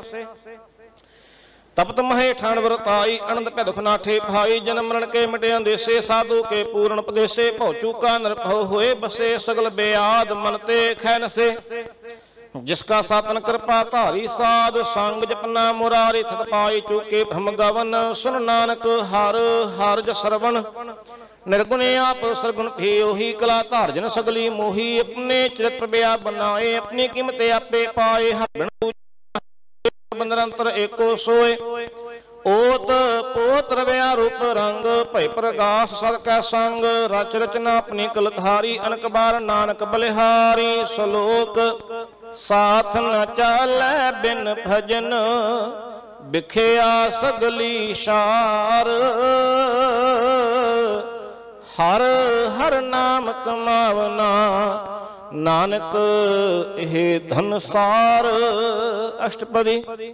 A: तपत महे ठान वरताई अनंत पै दुख नाठे भाई जन्म मरण के मिटे अंदेसे साधु के पूर्ण उपदेशे भौ चूका नरभव हुए बसे सगल बेआद मन ते खै नसे जिसका सातन कृपा धारी साध संग जपना मुरारी थत पाई चूके भ्रम गवन सुन नानक हर हर जस श्रवण निर्गुण आप सरगुण भी ओही कला धार जन सगली मोही अपने चरित्र ब्या बनाए अपनी कीमत आपे पाए हर निरंतर एको सोए ओत पोत रव्या रूप रंग भय प्रगास सर कै संग रच रचना अपनी कलधारी अनक बार नानक बलिहारी सलोक साथ न चालै बिन भजन बिखिया सगली शार हर हर नाम कमावना नानक हे धनसार अष्टपदी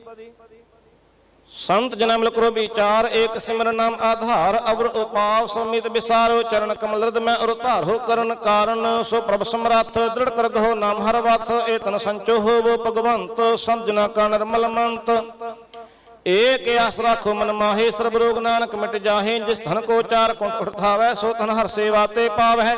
A: संत जन्म करो विचार एक सिमर नाम आधार अवर उपाव समित विसारो चरण कमल में उतार हो करण कारण सो प्रभ समर्थ दृढ़ कर गहो नाम हर वाथ ए तन संचो हो वो भगवंत संत जना का निर्मल मंत एक आस राखो मन माहे सर्व रोग नानक मिट जाहे जिस धन को चार कुंठ उठावै सो तन हर सेवा ते पावै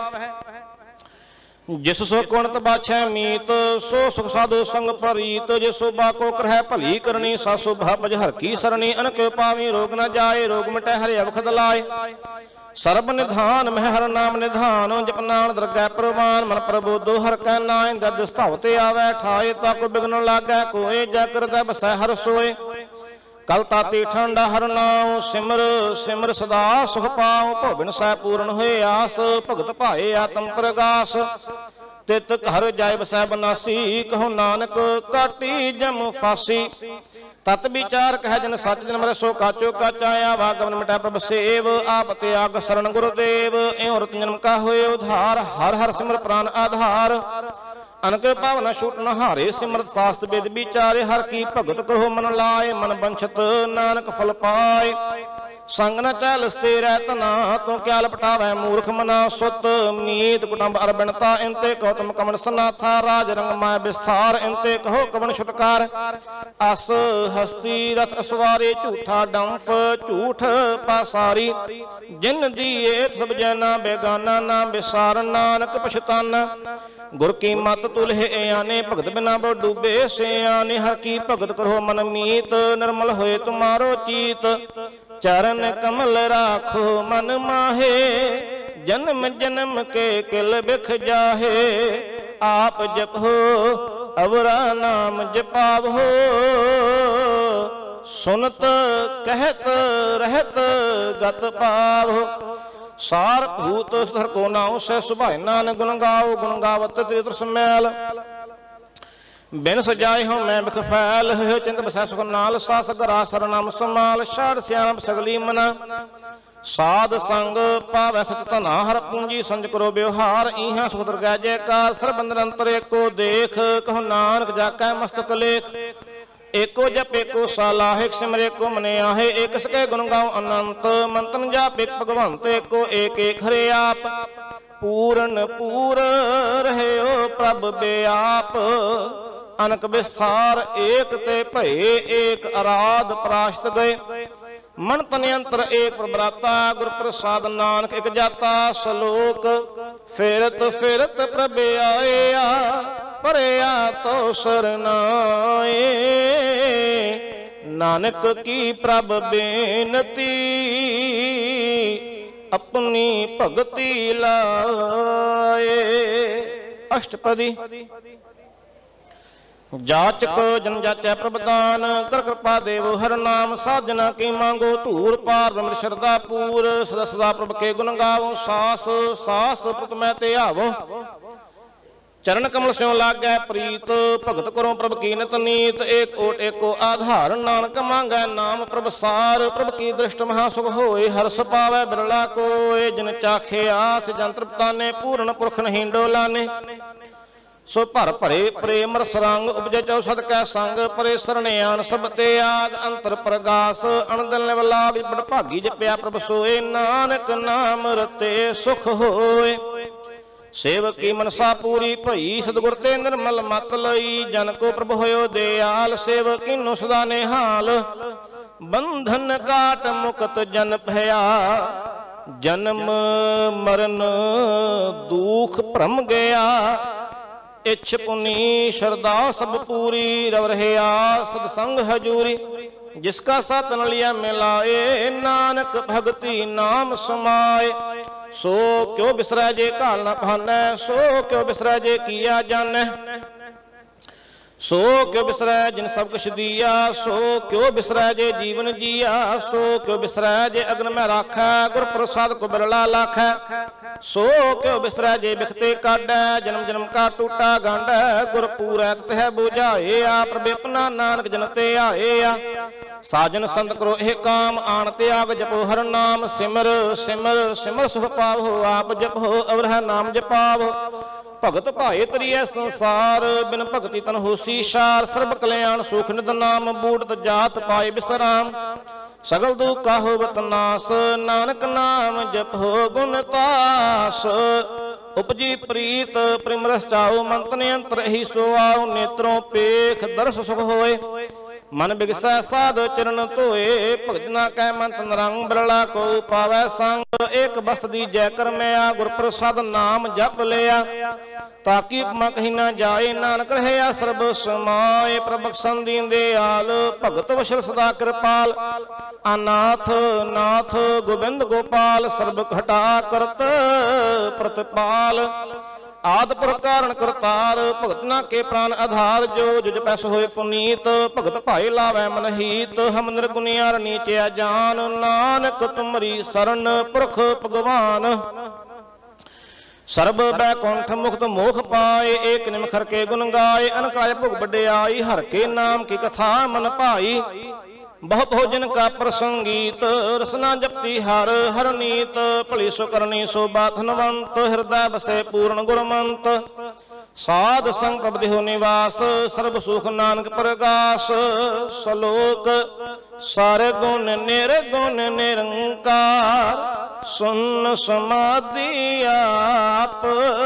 A: जिस सो कुणत बाछै मीत सो सुख साधु संग प्रीत जिस शोभा को करह भली करनी सा शोभा बज हर की सरणी अनक पावी रोग न जाए रोग मिटै हरे अवखद लाए सर्ब निधान मह हर नाम निधान जपनान दरगह प्रवान मन प्रबोधो हर कै नाय जद स्थावते आवे ठाए ताको बिघन लागै कोय जय करदै बसै हर सोए कल ताती ठंडा हर नाम सिमर सिमर सदा सुख पाओ भोबिन सै पूर्ण होए आस भगत भाए आत्म प्रगास तित हर जाय बसै बनासी कहो नानक काटी जम फासी तत विचार कह जन सच जन मर सो काचो काचाया वागवन मिटा प्रभ सेव आप त्याग शरण गुरुदेव एवं रत जन्म का होए उधार हर हर सिमर प्राण आधार अनक पावना छूट न हारे सिमरत शास्त्र वेद विचारे हर की भगत करो मन लाए मन बंछत नानक फल पाए संग न चल स्थिर तना तो क्या लपटावै मूर्ख मना सुत मीत कुटुंब अरबणता इनते कहो तुम कमन सनाथा राज रंग माय विस्तार इनते कहो कवन छुटकार अस हस्ती रथ असवारे झूठा डंफ झूठ पासारी जिन दिए सब जना बेगाना ना बिसार नानक पछताना गुर की मत तुलहे आने भगत बिना बो डूबे से आने हर की भगत करो मन मीत निर्मल होए तुम्हारो चीत चरण कमल राखो मन माहे जन्म जन्म के किल बिख जाहे आप जपो अवरा नाम जपावो सुनत कहत रहत गत पावो सार भूत सुधर को नाउ से सुभाय नान गुण गाओ गुण गावत त्रित्र समैल बिन सजाए हो मैं बिख फैल चिंत बसै सुख नाल सास गरा सरनाम समाल शार श्याम सगली मना साध संग पावै सच तना हर पूंजी संज करो व्यवहार इहा सुख दुर्गा जयकार सर्ब निरंतर एको देख कहो नानक जाकै मस्तक लेख एको जप एको सालाहिक सिमरे को मने आहे एक सके गुण गाओ अनंत मंतन जाप एक भगवंत एको एक एक हरे आप पूरन पूर रहे ओ प्रभ बेआप अनक विस्तार एक ते भये एक आराध पराशत गए मन तन अंतर एक प्रभराता गुर प्रसाद नानक एक जाता सलोक फेरत फेरत प्रभ आया परया तो सरनाए नानक की प्रभ बेनती अपनी भगति लाए। अष्टपदी जाचक जन जाचै प्रभदान कर कृपा देव हर नाम साधना की मांगो धूर पार ब्रह्म श्रद्धा पूर सदा सदा प्रभ के गुण गावो सास सास प्रतमय ते आवो चरण कमल स्यों लागै प्रीत भगत करो प्रभ की नित नीत एक ओट एको आधार नानक मांगै नाम प्रभ सार प्रभ की दृष्ट महासुख होए हर्ष पावै बिरला कोय जिन चाखे आस जंत्र ताने पूर्ण पुरख नहीं डोलाने सो भर भरे प्रेम रस रंग उपजे चौसद कै संग परे सरण्यान सब ते आग अंतर प्रगास अणदल निवलाग बड़ भागी जपया प्रभ सोए नानक नाम रते सुख होए सेवक की मनसा पूरी भई सतगुर ते निर्मल मत लई जन को प्रभ होयो दयाल सेवक किन्नु सदा निहाल बंधन काट मुक्त जन भया जन्म मरण दुख भ्रम गया इच्छ पुनी श्रद्धा सब पूरी रव रहिया सत्संग हजूरी जिसका साथ न लिया मिलाए नानक भगति नाम समाए सो क्यों बिसरै जे काल न भानै सो क्यों बिसरै जे किया जानै सो क्यों बिसरै जिन सब कुछ दिया सो क्यों बिसरै जे जीवन जिया सो क्यों बिसरै जे अग्न में राखै गुर प्रसाद को बिरला लाखै सो क्यों बिसरै जे बिखते काढै जन्म जन्म का टूटा गांढै गुर पूरै तह बुझाए आ प्रभ अपना नानक जन ते आए आ साजन संत करो एह काम आन त्याग जपो हर नाम सिमर सिमर सिमर सुख पावो आप जपो अवरह नाम जपावो भगत भाए तरिए संसार बिन भगति तन होसी शार सर्ब कल्याण सुख निद नाम बूढ़ जात पाए विश्राम सगल दुख का होवत नास नानक नाम जपो गुण तास उपजी प्रीत प्रेम रस चाओ मंत ने अंतर ही सोआओ नेत्रों पेख दर्श सुख होए मन बिगसै साध चरण धोए भगतना कै मंत नरंग बिरला को पावै संग एक बस्त दी जय कर मैया गुर प्रसाद नाम जप लिया ताकि उपमा कहीं ना जाए नानक रहिया सर्ब समाए प्रबख्शन दीन दयाल भगत वशल सदा कृपाल अनाथ नाथ गोविंद गोपाल सर्ब घटा करत प्रतिपाल आद प्रकारण करतार भगतना के प्राण आधार जो जुज पैस होए पुनीत भगत भाई लावै मन हीत हम निर्गुनियार नीचे जान नानक तुमरी शरण पुरख भगवान सर्ब बैकुंठ मुक्त मोख पाए एक निमखर के गुण गाए अनकाय भुग बड़याई हर के नाम की कथा मन पाई बहु भोजन का प्रसंगीत रसना जपती हर हर नीत भली सो करनी सो बाधनवंत हृदय बसे पूर्ण गुरमंत साध संग प्रभ देहो निवास सर्व सुख नानक प्रगास सलोक सारे गुण निर्गुण निरंकार सुन समाधि आप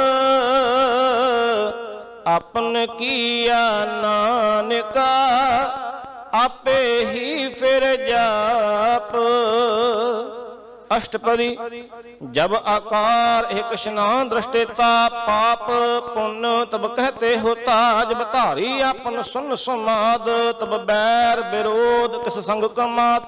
A: अपन किया नानका आपे ही फिर जाप। अष्टपदी जब आकार एक स्नान दृष्टिता पाप पुण्य तब कहते होता जब धारी अपन सुन समाद तब बैर विरोध किस संग कमात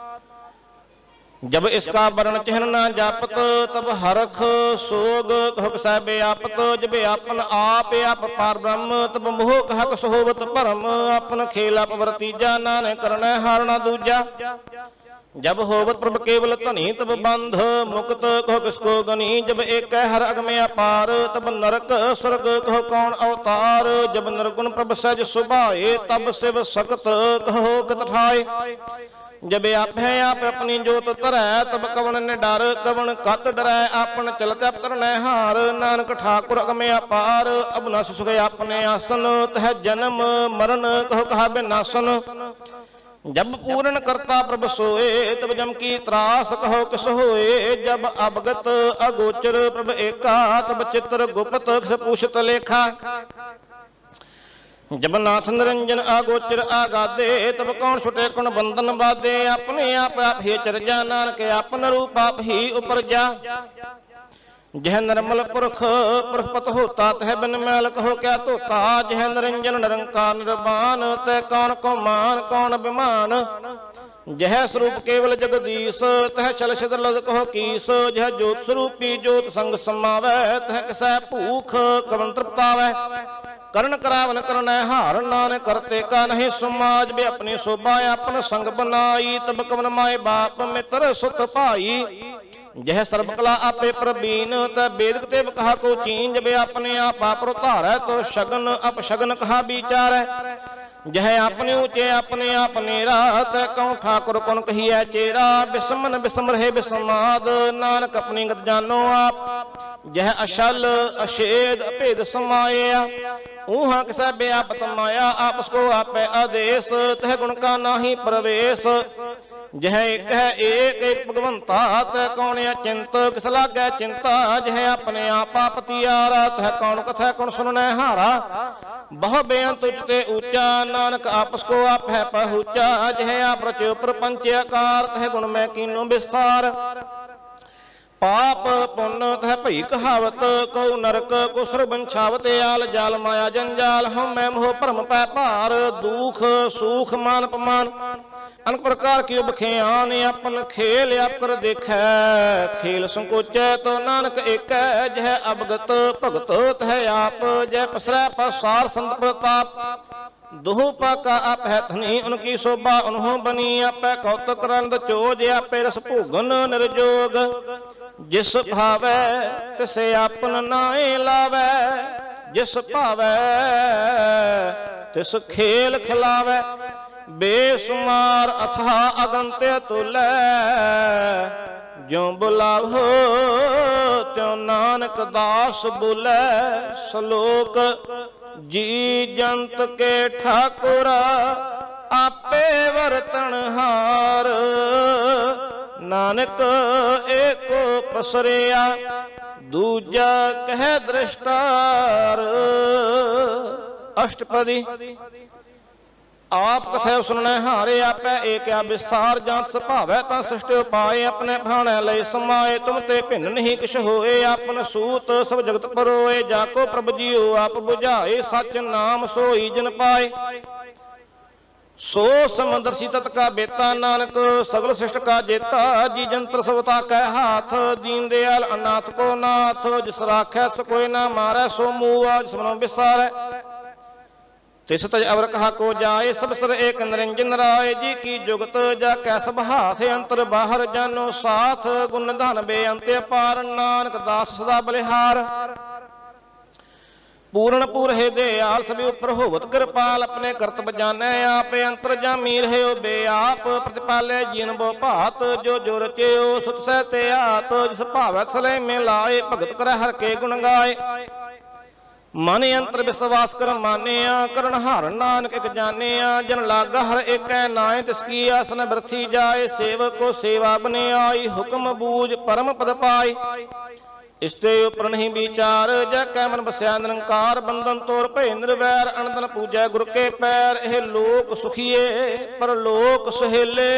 A: जब इसका वर्ण चिन्ह न जापत तब हरख सोग कहक सह व्यापत जब अपन आप पार ब्रह्म तब मोह कहक सोहवत परम अपन खेल वर्तीजा नान करण हारना दूजा जब होवत प्रभ केवल धनी तब बंध मुक्त कहो किसको गनी जब एक हर अगमे अपार तब नरक स्वर्ग कहो कौन अवतार जब निर्गुण प्रभ सहज सुभाए तब शिव सकत कहो कत ठाए जब आप है आप अपनी जोत तरੈ तब कवन ने डर कवन कत डरै आपन चलत तरनै हार नानक ठाकुर अगमे अपार अबनस सुख अपने आसन तह जन्म मरण कहो कहा बिनासन जब पूर्ण करता प्रभ सोए तब जम की त्रास कहो किस होए जब अवगत अगोचर प्रभ एका तब चित्र गुप्त किस पूछत लेखा जब नाथ निरंजन आगोचर आगादे तब कौन छुटे कौन बंधन बादे अपने आप ही चर जा नानक आपन रूप आप ही उपर जा जह निर्मल पुरख पुरखपत होता तह बिन मैल कहो क्या तोता जह निरंजन निरंकार निर्वाण तह कौन को मान कौन अभिमान जह स्वरूप केवल जगदीश तह चल सिद्ध कहो कीस जह ज्योत स्वरूपी ज्योत संग समावै तह किसै भूख कवन तृप्तावै करण करावन करण हार नानक करते का नहीं समाज में अपनी शोभा अपन संग बनाई तब कवन माए बाप मित्र सुत भाई जह सर्वकला आपे प्रवीण त वेद तेव कहा को चीन जब अपने आप धारै तो शगन अपशगन कहा विचार जह अपने ऊंचे अपने आप नेरा त कौन ठाकुर कौन कहिए चेरा बिसमन बिसम रहे बिसमाद नानक अपनी गत जानो आप जह अशल अशेद अभेद समाया ऊहा किसा व्यापत माया आप उसको आप आदेश तह गुण का नाही प्रवेश जह एक है एक भगवंता तह कौन अचिंत किस लागे चिंता जह अपने आप पतियारा तह कौन कथा कौन सुनने हारा बहु बेअंत उचते ऊंचा नानक आपस को आप है पहुँचा जह आप रचो प्रपंच आकार तह गुण में कीनो विस्तार पाप पुण्य तह भई कहावत को नरक को सर्वंछावत आल जाल माया जंजाल हम मैं मोह भरम पै भार दुख सुख मान अपमान अनेक प्रकार की बखेयान अपन खेल आप कर देखै खेल संकोचै तो नानक एक जह अवगत भगत तह आप जय पसरै पसार संत प्रताप दोहो पाका आप है धनी उनकी शोभा उन्हों बनी आप कौतुक रंद चोज आपे रस भोगन निर्जोग जिस भावै तिसे आपन नाए लावै जिस भावै तिस खेल खिलावै बेसुमार अथा अगंत्य तुलै ज्यों बुलावो त्यों नानक दास बुलै श्लोक जी जंत के ठाकुर आपे वर्तन हार नानक एको पसरिया दूजा कह दृष्टार अष्टपदी आप कथे सुनने हारे आपै एक या विस्तार जात सभावै ता सृष्टि उपाय अपने भाणे लय समाए तुम ते भिन्न नहीं किश होए आपन सूत सब जगत परोए जाको प्रभु जियो आप बुझाए सच नाम सोई जन पाए सो समुद्र सी तत का बेता नानक सगल सृष्ट का जेता जी जंत्र सवता कह हाथ दीन दयाल अनाथ को नाथ जिस राखै सो कोई ना मारै सो मुआ जिस मनो बिसारै तिस तज अवर कहा को जाए सब सर एक निरंजन राय जी की जुगत जा कै सब हाथ अंतर बाहर जानो साथ गुण धन बेअंत पार नानक दास सदा बलिहार पूर्ण पूर है दयाल सभी उपर होवत कृपाल अपने कर्तव्य जाने आप अंतर जामी रहे बे आप प्रतिपाले जीन बो भात जो जो रचे सुत सहते आत जिस भावत सले में लाए भगत कर हर के गुण गाए मन अंतर विश्वास कर मानिया करण हार नानक एक जानिया जन लागा हर एक नाय तिसकी आसन बरथी जाए सेवक को सेवा बने आई हुक्म बूझ परम पद पाई इसते उपर नहीं विचार जय कै मन बसया निरंकार बंधन तोड़ भय निर्वैर अनदन पूजै गुर के पैर एह लोक सुखिए पर लोक सुहेले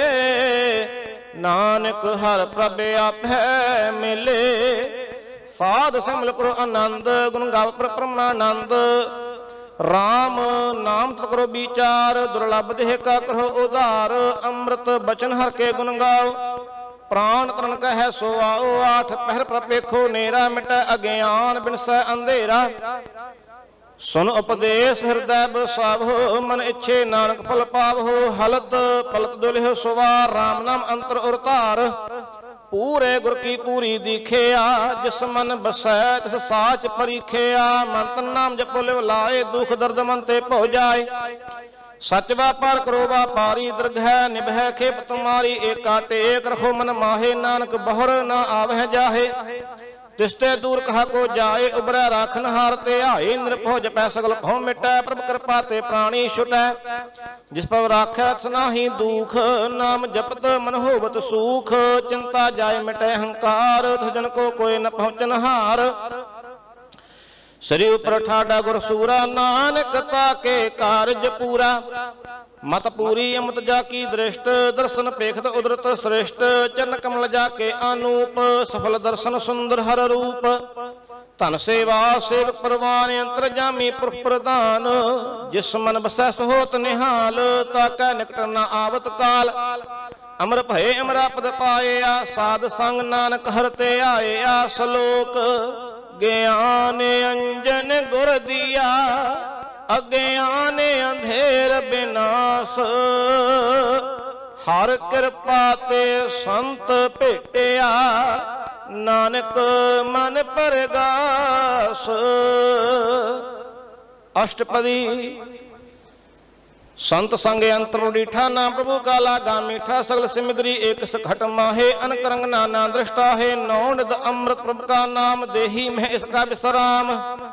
A: नानक हर प्रभ आपै मिले साध संग करो आनंद गुण गाव पर परमानंद राम नाम तत् करो विचार दुर्लभ देह का करो उदार अमृत बचन हर के गुण गाओ प्राण तरण कह सो आओ आठ पहर प्रपेखो नेरा मिट अज्ञान बिनसै अंधेरा सुन उपदेश हृदय बसावो मन इच्छे नानक फल पावो हलत पलत दुलह सुवार राम नाम अंतर और तार पूरे गुर की पूरी दिखिया जिस मन बसै तिस साच परीखिया मन तन नाम जपो लिव लाए दुख दर्द मन ते भो जाए सच व्यापार करो व्यापारी दीर्घ निभै खेप तुम्हारी। एका टेक रखो मन माहे नानक बहुर न आवह जाहे। तिसते दूर कहा को जाए उबरै राखन हार ते आए। निरभौ जपै सगल भौ मिटै प्रभ कृपा ते प्राणी छुटै। जिस पर राखै सनाही दुख नाम जपत मन होवत सुख। चिंता जाय मिटै अहंकार जन को कोई न पहुँचन हार। श्री उपर ठाडा गुर सूरा नानक ताके कारज पूरा। मत पूरी अमत जाकी दृष्ट दर्शन पेखत उदरत श्रेष्ठ। चरण कमल जाके अनूप सफल दर्शन सुंदर हर रूप। धन सेवा सेवक परवान अंतर जामी पुरख प्रदान। जिस मन बसै सहोत निहाल ताकै निकट न आवत काल। अमर भय अमरापद पाया साध संग नानक हरते आया। सलोक ज्ञान अंजन गुर दिया अज्ञान अंधेर विनाश। हर कृपा ते संत भेटिया नानक मन परगास। अष्टपदी संत संगे अंतर डीठा नाम प्रभु का लागा मीठा। सगल सिमग्री एक सखट माहे अनक रंग नाना दृष्टा है। नौ निध अमृत प्रभु का नाम देही में इसका विश्राम।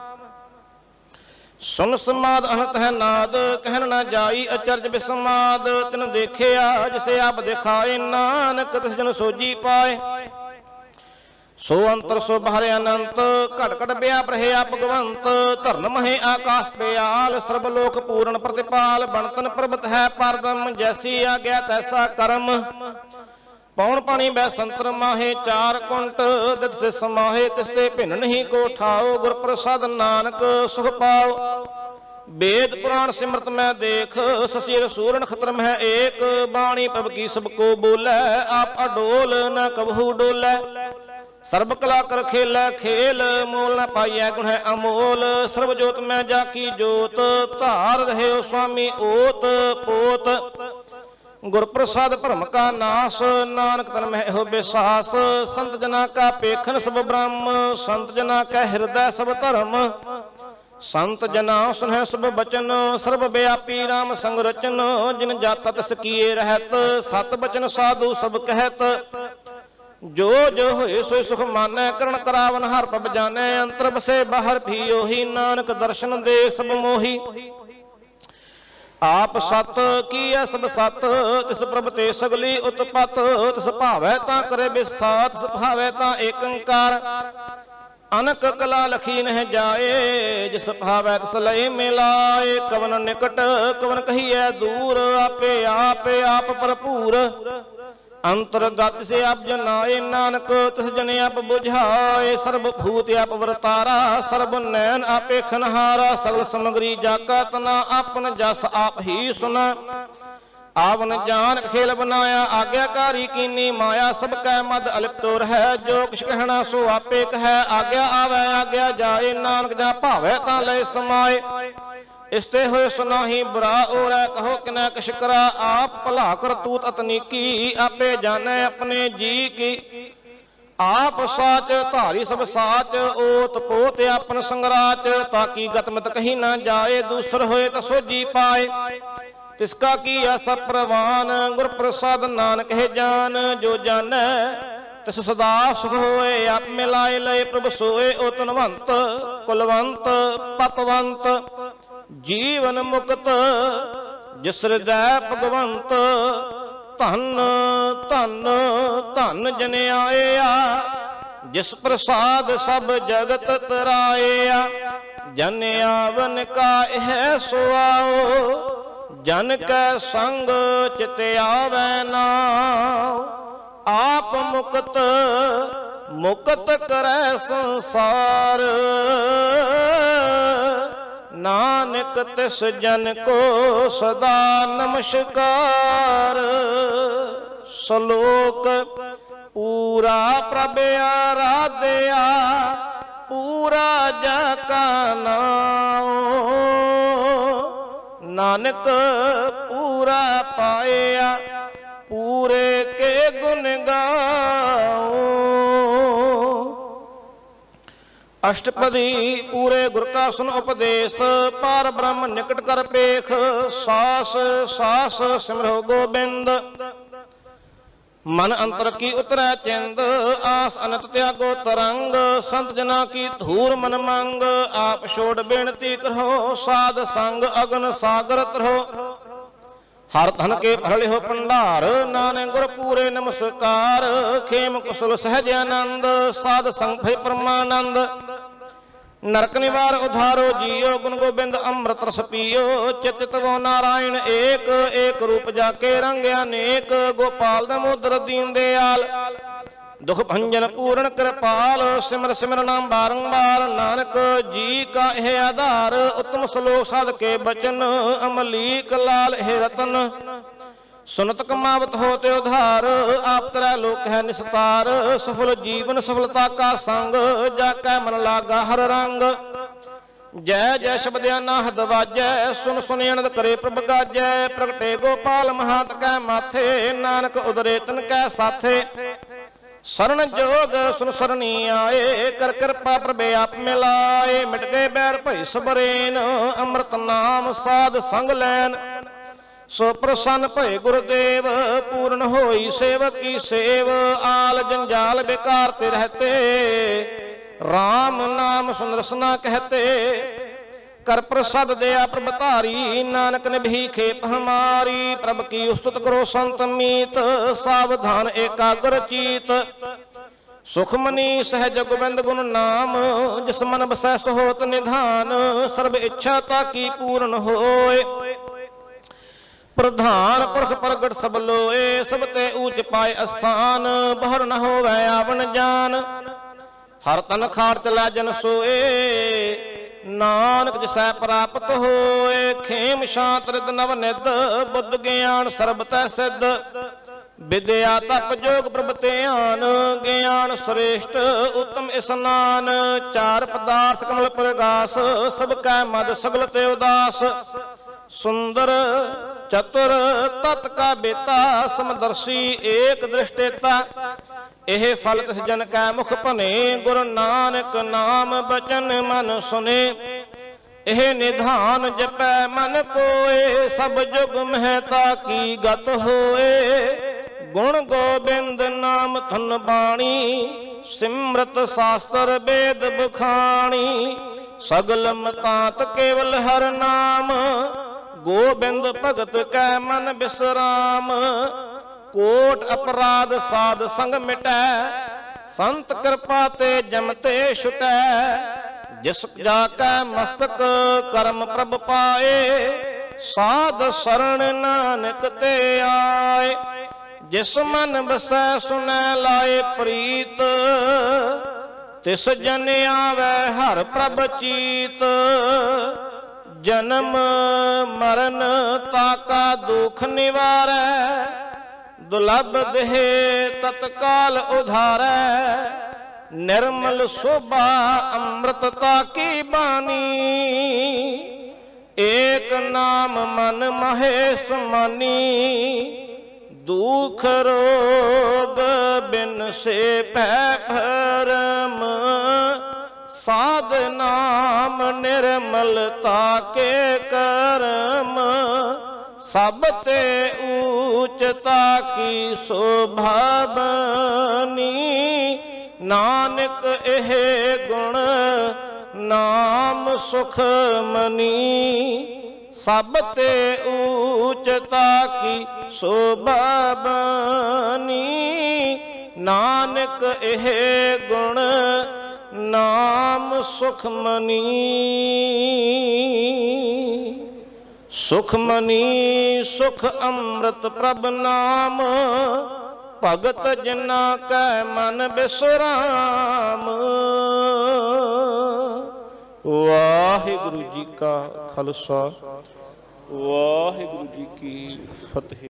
A: सुन समाद अनंत है नाद कहन न जाई अचर्ज विस्माद। तिन देखे जिसे आप दिखाए नानक तिस जन सोजी पाए। सो अंतर सो बाहर अनंत घट घट व्याप रहे आप भगवंत। धरन महे आकाश प्याल सर्वलोक पूर्ण प्रतिपाल। बनतन पर्वत है परब्रह्म जैसी आज्ञा तैसा कर्म। पौन पानी बै संतर माहे चार कुंट दित से समाहे। तिसते भिन्न नहीं को ठाओ गुर प्रसाद नानक सुख पाओ। वेद पुराण सिमरत में देख ससीर सूरन खतर में एक। बाणी प्रभ की सबको बोलै आप अडोल न कबहू डोलै। सर्व कला कर खेल खेल मोल न पाइया गुण है अमोल। सर्वजोत में जाकी जोत धार रहे हो स्वामी ओत पोत। गुर प्रसाद भरम का नाश नानक तन में हो विश्वास। संत जना का पेखन सब ब्रह्म संत जना का हृदय सब धर्म। संत जना सुन सब बचन सर्व व्यापी राम संग रचन। जिन जाता तस किए रहत सत बचन साधु सब कहत। जो जो होए सोई सुख मानै करण करावन हर प्रभ जानै। अंतर बसे बाहर भी ओही नानक दर्शन दे सब मोही। आप सत की है सब सत तिस प्रभ ते सगली उत्पत। तिस भावै तां करे विस्तार तिस भावै तां एक अंकार। अनक कला लखी न जाए जिस भावै तिस लय मिलाए। कवन निकट कवन कहिए दूर आपे आप भरपूर। अंतर्गत से आप जनाए नानक तिस जन आप बुझाए। सर्वभूत आप वर्तारा सर्व नैन आपे खनहारा। सगल समग्री जाका तना आपन जस आप ही सुना। आवन जान खेल बनाया आज्ञाकारी कीनी माया। सब कै मद अलिप्तो रह जो किछ कहना सो आपे कह। आज्ञा आवे आज्ञा जाए नानक जा भावे तां लय समाए। इसते होए सुनाही बुरा और कहो कि न कश करा। आप भला कर तूत अतनीकी आपे जाने अपने जी की। आप साच धारी सब साच ओत पोत आपन संगराच। ताकि गतमत कहीं न जाए दूसर होए तो सोजी पाए। तिसका किया सब प्रवान गुर प्रसाद नानक है जान। जो जाने तिस सदा सुख होए आप मिलाए लय प्रभ सोए। ओ तनवंत कुलवंत पतवंत जीवन मुक्त जिस हृदय भगवंत। धन धन धन जन आया जिस प्रसाद सब जगत तराया। जन आवन का यह सुआओ जन कै संग चित आवे नाउ। आप मुक्त मुक्त करे संसार। नानक तिस जन को सदा नमस्कार। श्लोक पूरा प्रभ आराध्या पूरा जाका नाम। नानक पूरा पाया पूरे के गुण गाओ। अष्टपदी पूरे गुर का सुन उपदेश, पार ब्रह्म निकट कर पेख। सास सास सिमरो गोबिंद, मन अंतर की उतरै चिंद। आस अनंत त्यागो तरंग, संत जना की धूर मन मंग। आप छोड़ बेनती करो, साध संग अगन सागर तरहो। हर धन के भरले हो भंडार, नानक गुर पूरे नमस्कार। खेम कुशल सहज आनंद, साध संग भय परमानंद। नरक निवार उधारो जियो, गुण गोबिंद अमृत रस पियो। चित चितवो नारायण एक, एक रूप जाके रंग अनेक। गोपाल दामोदर दीन दयाल, दुख भंजन पूर्ण कृपाल। सिमर सिमर नाम बारंबार, नानक जी का है आधार। उत्तम श्लोक साध के बचन, अमलीक लाल है रतन। सुनत कमावत होते उधार, आप तेरा लोक है निस्तार। सफल जीवन सफलता का संग, जाकै मन लागा हर रंग। जय जय शब्द अनाहद वाजै, सुन सुन अनंद करे प्रभ गाजै। प्रगटे गोपाल महात कै माथे, नानक उदरे तन कै साथे। शरण जोग सुन सरनी आए, कर कृपा प्रभे आप मिलाए। मिट गए बैर भई सबरेन, अमृत नाम साध संग लैन। सो प्रसन्न भय गुरुदेव, पूर्ण होई सेवक की सेव। आल जंजाल बेकार ते रहते, राम नाम सुन रसना कहते। कर प्रसाद दया प्रभ तारी, नानक ने भी खेप हमारी। प्रभ की स्तुत करो संत मीत, सावधान एकाग्र चीत। सुखमनी सहज गोबिंद गुण नाम, जिस मन बसै सो होत निधान। सर्व इच्छा ताकी पूर्ण होए, प्रधान पुरख प्रगट सब लोए। सब ते ऊंच पाए स्थान, बहर न होवै आवन जान। हर तन खार चलै जन सोए, नानक जिसै प्राप्त होए। खेम शांत रिद नव निध, बुद्ध ज्ञान सर्ब तै सिद्ध। विद्या तप जोग प्रभ ध्यान, ज्ञान श्रेष्ठ उत्तम स्नान। चार पदार्थ कमल प्रगास, सब कै मद सगल ते उदास। सुंदर चतुर तत् का बेता, समदर्शी एक दृष्टेता। एह फल तिस जन कै मुख भने, गुरु नानक नाम बचन मन सुने। एह निधान जपै मन कोए, सब जुग महता की गत होए। गुण गोबिंद नाम धुन बाणी, सिमरत शास्त्र वेद बखाणी। सगल मतांत केवल हर नाम, गोबिंद भगत कै मन बिसराम। कोट अपराध साध संग मिटै, संत कृपा ते जमते छुटै। जिस जाकै मस्तक कर्म प्रभ पाए, साध शरण नानक ते आए। जिस मन बसै सुनै लाए प्रीत, तिस जन आवे हर प्रभ चीत। जन्म मरण ताका दुख निवारै, दुलभ देह तत्काल उधारै। निर्मल शोभा अमृतता की बानी, एक नाम मन महेश मानी। दुख रोग बिन से पै भरम, साध नाम निर्मलता के कर्म। सब ते ऊंचता की शोभा बनी, नानक एह गुण नाम सुख मनी। सब ते ऊंचता की शोभा बनी, नानक एह गुण नाम सुखमनी। सुखमनी सुख अमृत प्रभ नाम, भगत जना कै मन बिसराम। वाहिगुरु जी का खालसा, वाहिगुरु जी की फतेह।